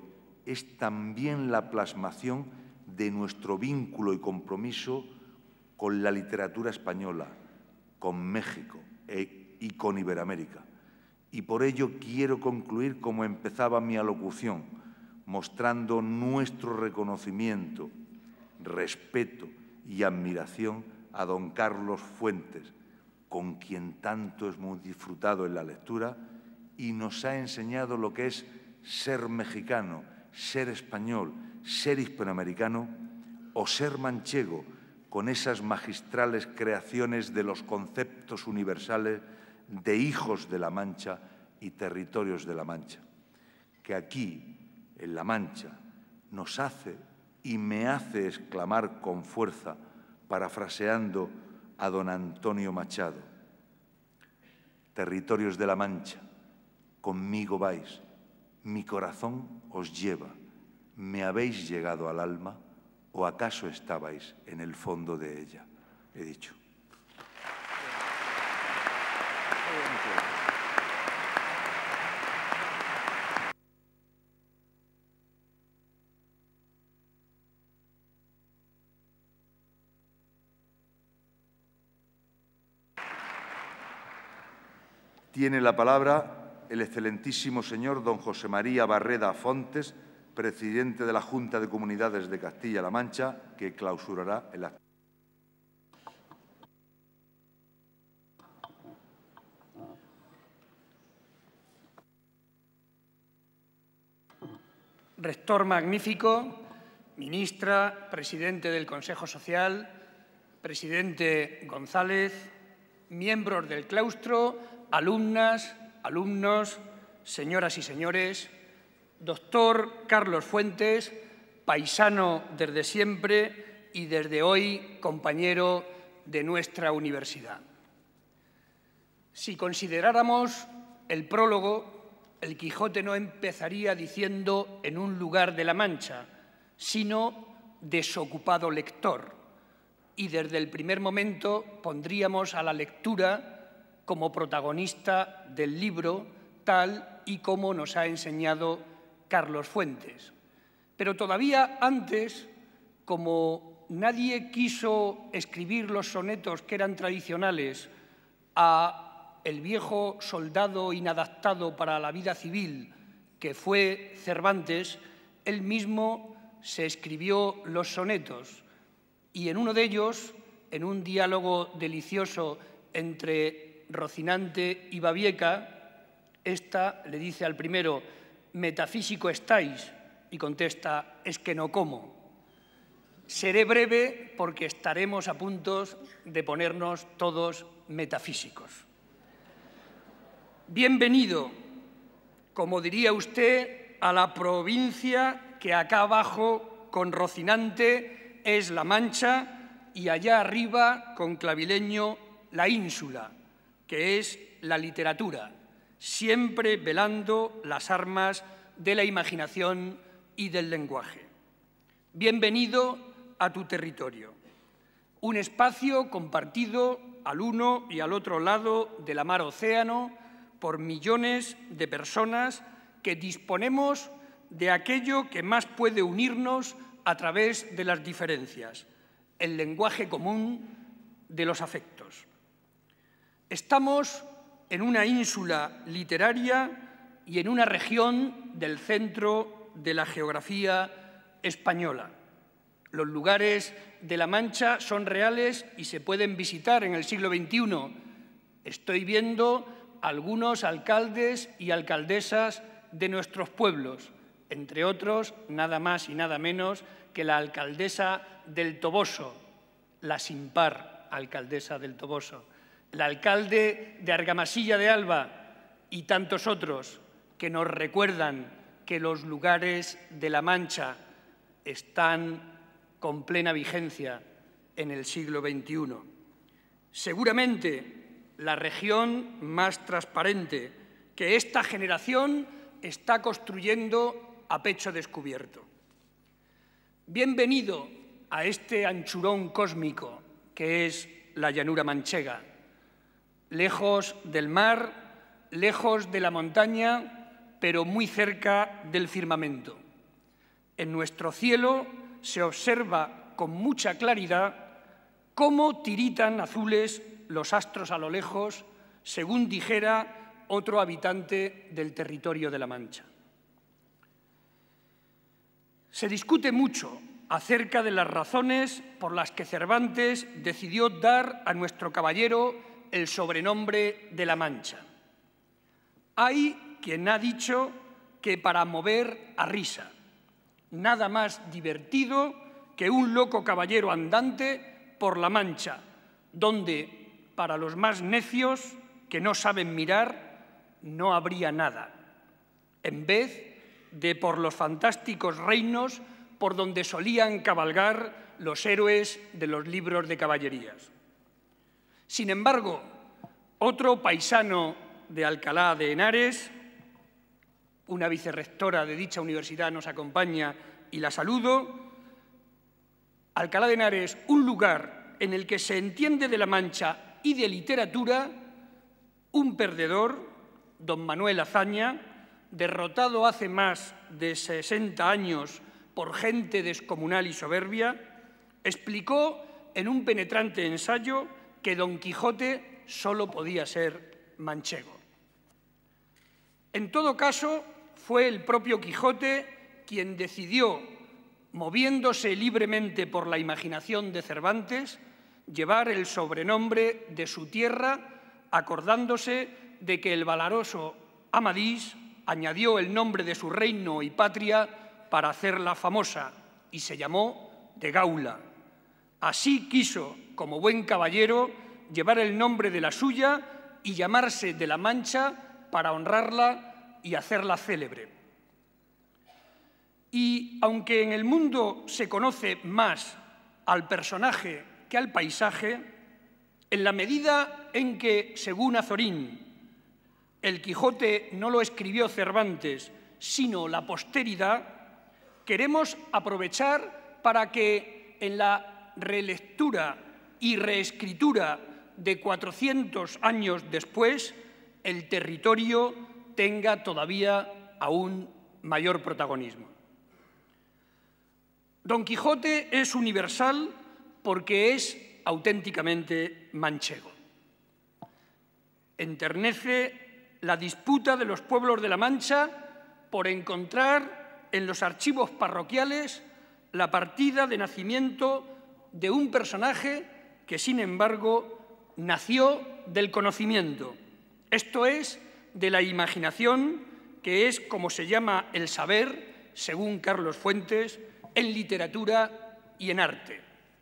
es también la plasmación de nuestro vínculo y compromiso con la literatura española, con México y con Iberoamérica. Y por ello quiero concluir como empezaba mi alocución, mostrando nuestro reconocimiento, respeto y admiración a don Carlos Fuentes, con quien tanto hemos disfrutado en la lectura y nos ha enseñado lo que es ser mexicano, ser español, ser hispanoamericano o ser manchego, con esas magistrales creaciones de los conceptos universales de hijos de la Mancha y territorios de la Mancha, que aquí, en La Mancha, nos hace y me hace exclamar con fuerza, parafraseando a don Antonio Machado: territorios de la Mancha, conmigo vais, mi corazón os lleva, ¿me habéis llegado al alma o acaso estabais en el fondo de ella? He dicho. Tiene la palabra el excelentísimo señor don José María Barreda Fontes, presidente de la Junta de Comunidades de Castilla-La Mancha, que clausurará el acto. Rector magnífico, ministra, presidente del Consejo Social, presidente González, miembros del claustro, alumnas, alumnos, señoras y señores, doctor Carlos Fuentes, paisano desde siempre y desde hoy compañero de nuestra universidad. Si consideráramos el prólogo, el Quijote no empezaría diciendo en un lugar de la Mancha, sino desocupado lector, y desde el primer momento pondríamos a la lectura como protagonista del libro, tal y como nos ha enseñado Carlos Fuentes. Pero todavía antes, como nadie quiso escribir los sonetos que eran tradicionales a el viejo soldado inadaptado para la vida civil que fue Cervantes, él mismo se escribió los sonetos y en uno de ellos, en un diálogo delicioso entre Rocinante y Babieca, esta le dice al primero: «Metafísico estáis», y contesta: «Es que no como». Seré breve porque estaremos a punto de ponernos todos metafísicos. Bienvenido, como diría usted, a la provincia que acá abajo con Rocinante es La Mancha y allá arriba con Clavileño la ínsula, que es la literatura, siempre velando las armas de la imaginación y del lenguaje. Bienvenido a tu territorio, un espacio compartido al uno y al otro lado de la mar océano por millones de personas que disponemos de aquello que más puede unirnos a través de las diferencias, el lenguaje común de los afectos. Estamos en una ínsula literaria y en una región del centro de la geografía española. Los lugares de La Mancha son reales y se pueden visitar en el siglo veintiuno. Estoy viendo algunos alcaldes y alcaldesas de nuestros pueblos, entre otros, nada más y nada menos que la alcaldesa del Toboso, la sin par alcaldesa del Toboso, el alcalde de Argamasilla de Alba y tantos otros que nos recuerdan que los lugares de La Mancha están con plena vigencia en el siglo veintiuno. Seguramente la región más transparente que esta generación está construyendo a pecho descubierto. Bienvenido a este anchurón cósmico que es la llanura manchega, lejos del mar, lejos de la montaña, pero muy cerca del firmamento. En nuestro cielo se observa con mucha claridad cómo tiritan azules los astros a lo lejos, según dijera otro habitante del territorio de La Mancha. Se discute mucho acerca de las razones por las que Cervantes decidió dar a nuestro caballero el sobrenombre de La Mancha. Hay quien ha dicho que para mover a risa, nada más divertido que un loco caballero andante por La Mancha, donde, para los más necios que no saben mirar, no habría nada, en vez de por los fantásticos reinos por donde solían cabalgar los héroes de los libros de caballerías. Sin embargo, otro paisano de Alcalá de Henares, una vicerrectora de dicha universidad nos acompaña y la saludo. Alcalá de Henares, un lugar en el que se entiende de La Mancha y de literatura, un perdedor, don Manuel Azaña, derrotado hace más de sesenta años por gente descomunal y soberbia, explicó en un penetrante ensayo que Don Quijote solo podía ser manchego. En todo caso, fue el propio Quijote quien decidió, moviéndose libremente por la imaginación de Cervantes, llevar el sobrenombre de su tierra, acordándose de que el valeroso Amadís añadió el nombre de su reino y patria para hacerla famosa, y se llamó de Gaula. Así quiso, como buen caballero, llevar el nombre de la suya y llamarse de La Mancha para honrarla y hacerla célebre. Y aunque en el mundo se conoce más al personaje que al paisaje, en la medida en que, según Azorín, el Quijote no lo escribió Cervantes, sino la posteridad, queremos aprovechar para que en la relectura y reescritura de cuatrocientos años después, el territorio tenga todavía aún mayor protagonismo. Don Quijote es universal porque es auténticamente manchego. Enternece la disputa de los pueblos de La Mancha por encontrar en los archivos parroquiales la partida de nacimiento de un personaje que, sin embargo, nació del conocimiento, esto es, de la imaginación, que es como se llama el saber, según Carlos Fuentes, en literatura y en arte.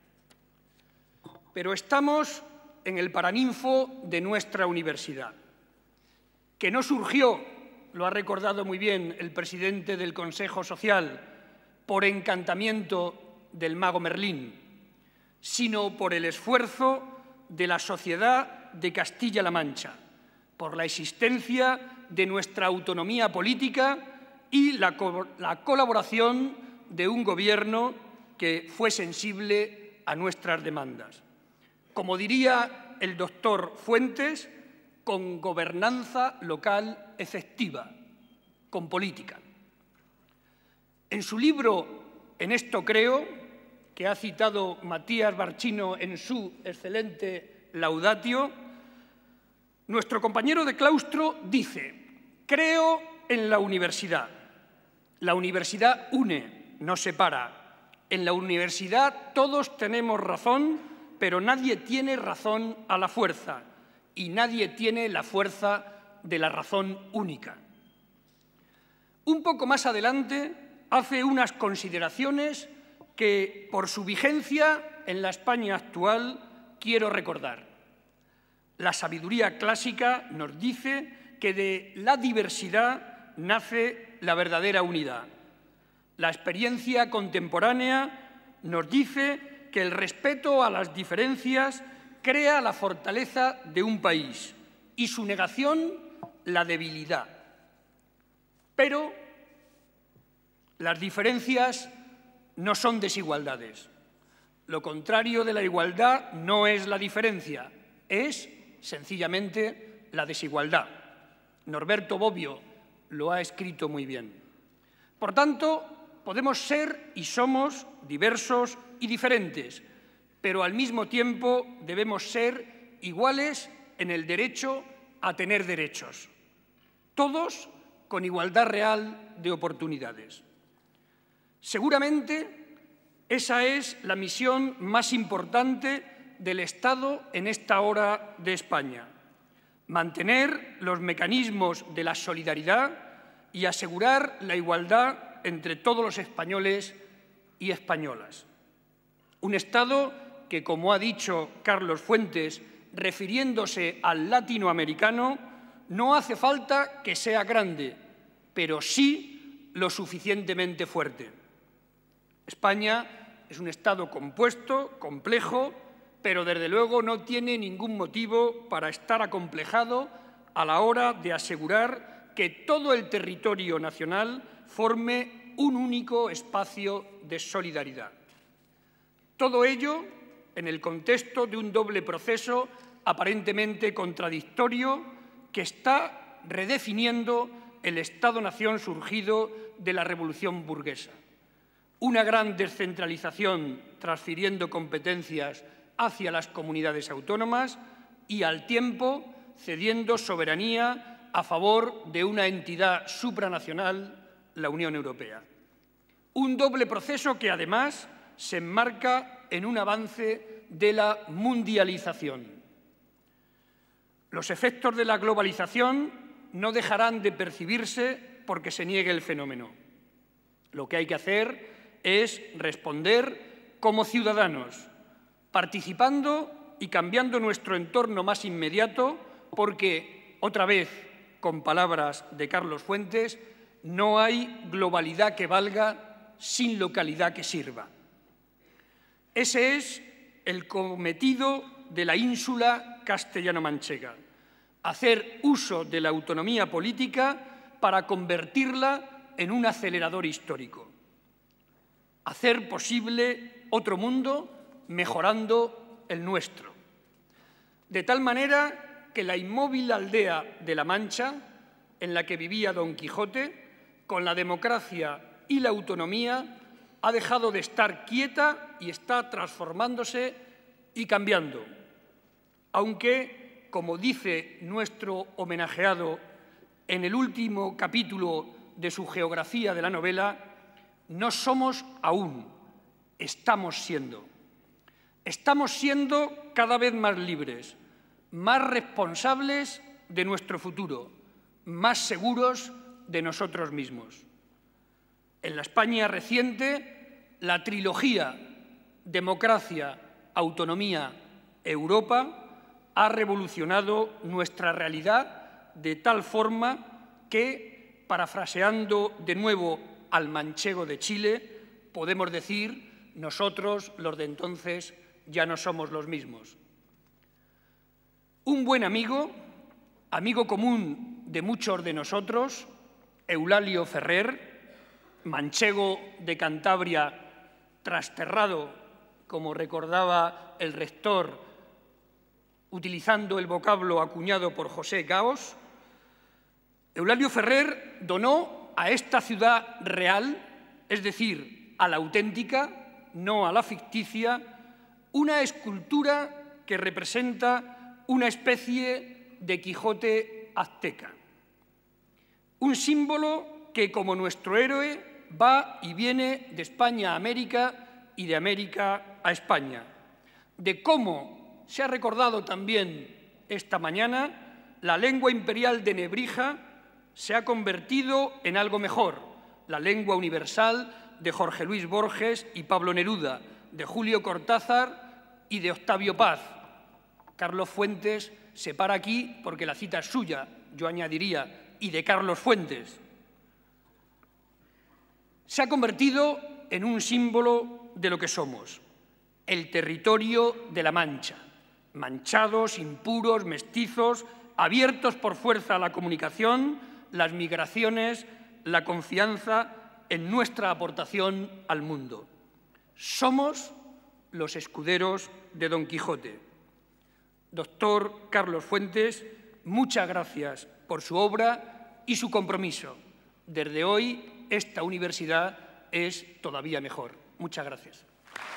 Pero estamos en el paraninfo de nuestra universidad, que no surgió, lo ha recordado muy bien el presidente del Consejo Social, por encantamiento del mago Merlín, sino por el esfuerzo de la sociedad de Castilla-La Mancha, por la existencia de nuestra autonomía política y la, co la colaboración de un gobierno que fue sensible a nuestras demandas. Como diría el doctor Fuentes, con gobernanza local efectiva, con política. En su libro En esto creo, que ha citado Matías Barchino en su excelente Laudatio, nuestro compañero de claustro dice: creo en la universidad. La universidad une, no separa. En la universidad todos tenemos razón, pero nadie tiene razón a la fuerza y nadie tiene la fuerza de la razón única. Un poco más adelante hace unas consideraciones que, por su vigencia en la España actual, quiero recordar. La sabiduría clásica nos dice que de la diversidad nace la verdadera unidad. La experiencia contemporánea nos dice que el respeto a las diferencias crea la fortaleza de un país y su negación la debilidad. Pero las diferencias no son desigualdades. Lo contrario de la igualdad no es la diferencia, es sencillamente la desigualdad. Norberto Bobbio lo ha escrito muy bien. Por tanto, podemos ser y somos diversos y diferentes, pero al mismo tiempo debemos ser iguales en el derecho a tener derechos, todos con igualdad real de oportunidades. Seguramente esa es la misión más importante del Estado en esta hora de España: mantener los mecanismos de la solidaridad y asegurar la igualdad entre todos los españoles y españolas. Un Estado que, como ha dicho Carlos Fuentes, refiriéndose al latinoamericano, no hace falta que sea grande, pero sí lo suficientemente fuerte. España es un Estado compuesto, complejo, pero desde luego no tiene ningún motivo para estar acomplejado a la hora de asegurar que todo el territorio nacional forme un único espacio de solidaridad. Todo ello en el contexto de un doble proceso aparentemente contradictorio que está redefiniendo el Estado-nación surgido de la Revolución burguesa. Una gran descentralización transfiriendo competencias hacia las comunidades autónomas y, al tiempo, cediendo soberanía a favor de una entidad supranacional, la Unión Europea. Un doble proceso que, además, se enmarca en un avance de la mundialización. Los efectos de la globalización no dejarán de percibirse porque se niegue el fenómeno. Lo que hay que hacer es responder como ciudadanos, participando y cambiando nuestro entorno más inmediato, porque, otra vez, con palabras de Carlos Fuentes, no hay globalidad que valga sin localidad que sirva. Ese es el cometido de la ínsula castellano-manchega: hacer uso de la autonomía política para convertirla en un acelerador histórico. Hacer posible otro mundo mejorando el nuestro. De tal manera que la inmóvil aldea de La Mancha, en la que vivía Don Quijote, con la democracia y la autonomía, ha dejado de estar quieta y está transformándose y cambiando. Aunque, como dice nuestro homenajeado en el último capítulo de su geografía de la novela, no somos aún, estamos siendo. Estamos siendo cada vez más libres, más responsables de nuestro futuro, más seguros de nosotros mismos. En la España reciente, la trilogía democracia, autonomía, Europa ha revolucionado nuestra realidad de tal forma que, parafraseando de nuevo al manchego de Chile, podemos decir: nosotros, los de entonces, ya no somos los mismos. Un buen amigo, amigo común de muchos de nosotros, Eulalio Ferrer, manchego de Cantabria, trasterrado, como recordaba el rector, utilizando el vocablo acuñado por José Gaos, Eulalio Ferrer donó a esta ciudad real, es decir, a la auténtica, no a la ficticia, una escultura que representa una especie de Quijote azteca. Un símbolo que, como nuestro héroe, va y viene de España a América y de América a España. De cómo se ha recordado también esta mañana, la lengua imperial de Nebrija se ha convertido en algo mejor, la lengua universal de Jorge Luis Borges y Pablo Neruda, de Julio Cortázar y de Octavio Paz. Carlos Fuentes se para aquí porque la cita es suya, yo añadiría, y de Carlos Fuentes. Se ha convertido en un símbolo de lo que somos, el territorio de La Mancha, manchados, impuros, mestizos, abiertos por fuerza a la comunicación, las migraciones, la confianza en nuestra aportación al mundo. Somos los escuderos de Don Quijote. Doctor Carlos Fuentes, muchas gracias por su obra y su compromiso. Desde hoy, esta universidad es todavía mejor. Muchas gracias.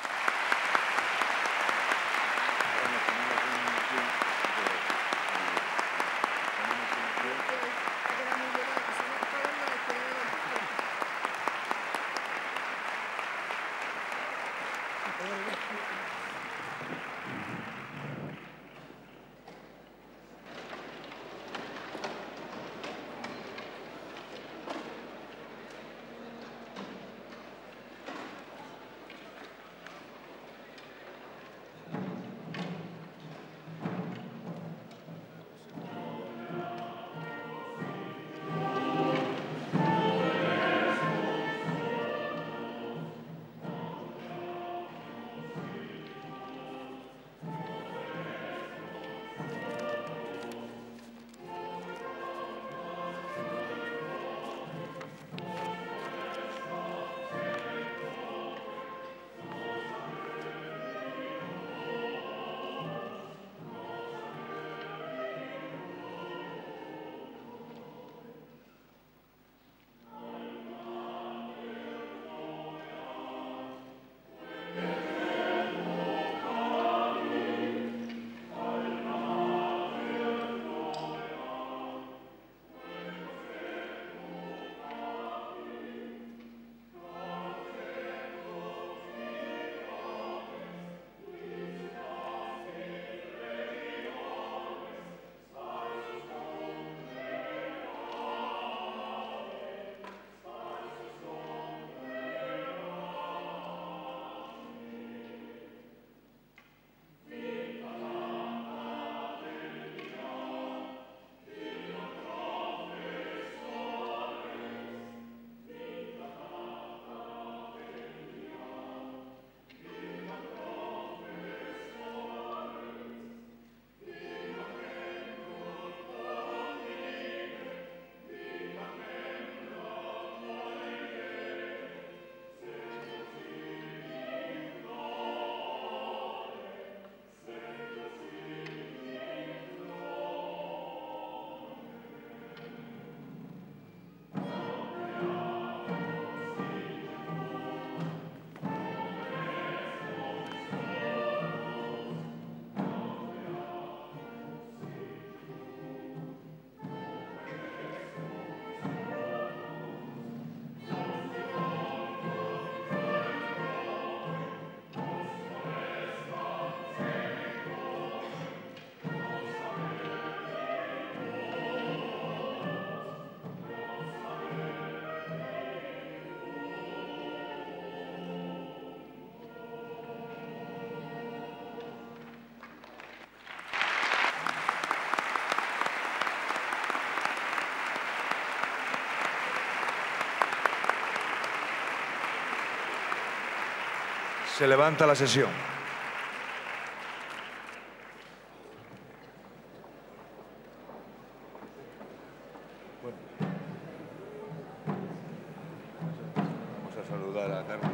Se levanta la sesión. Bueno. Vamos a saludar a Carmen.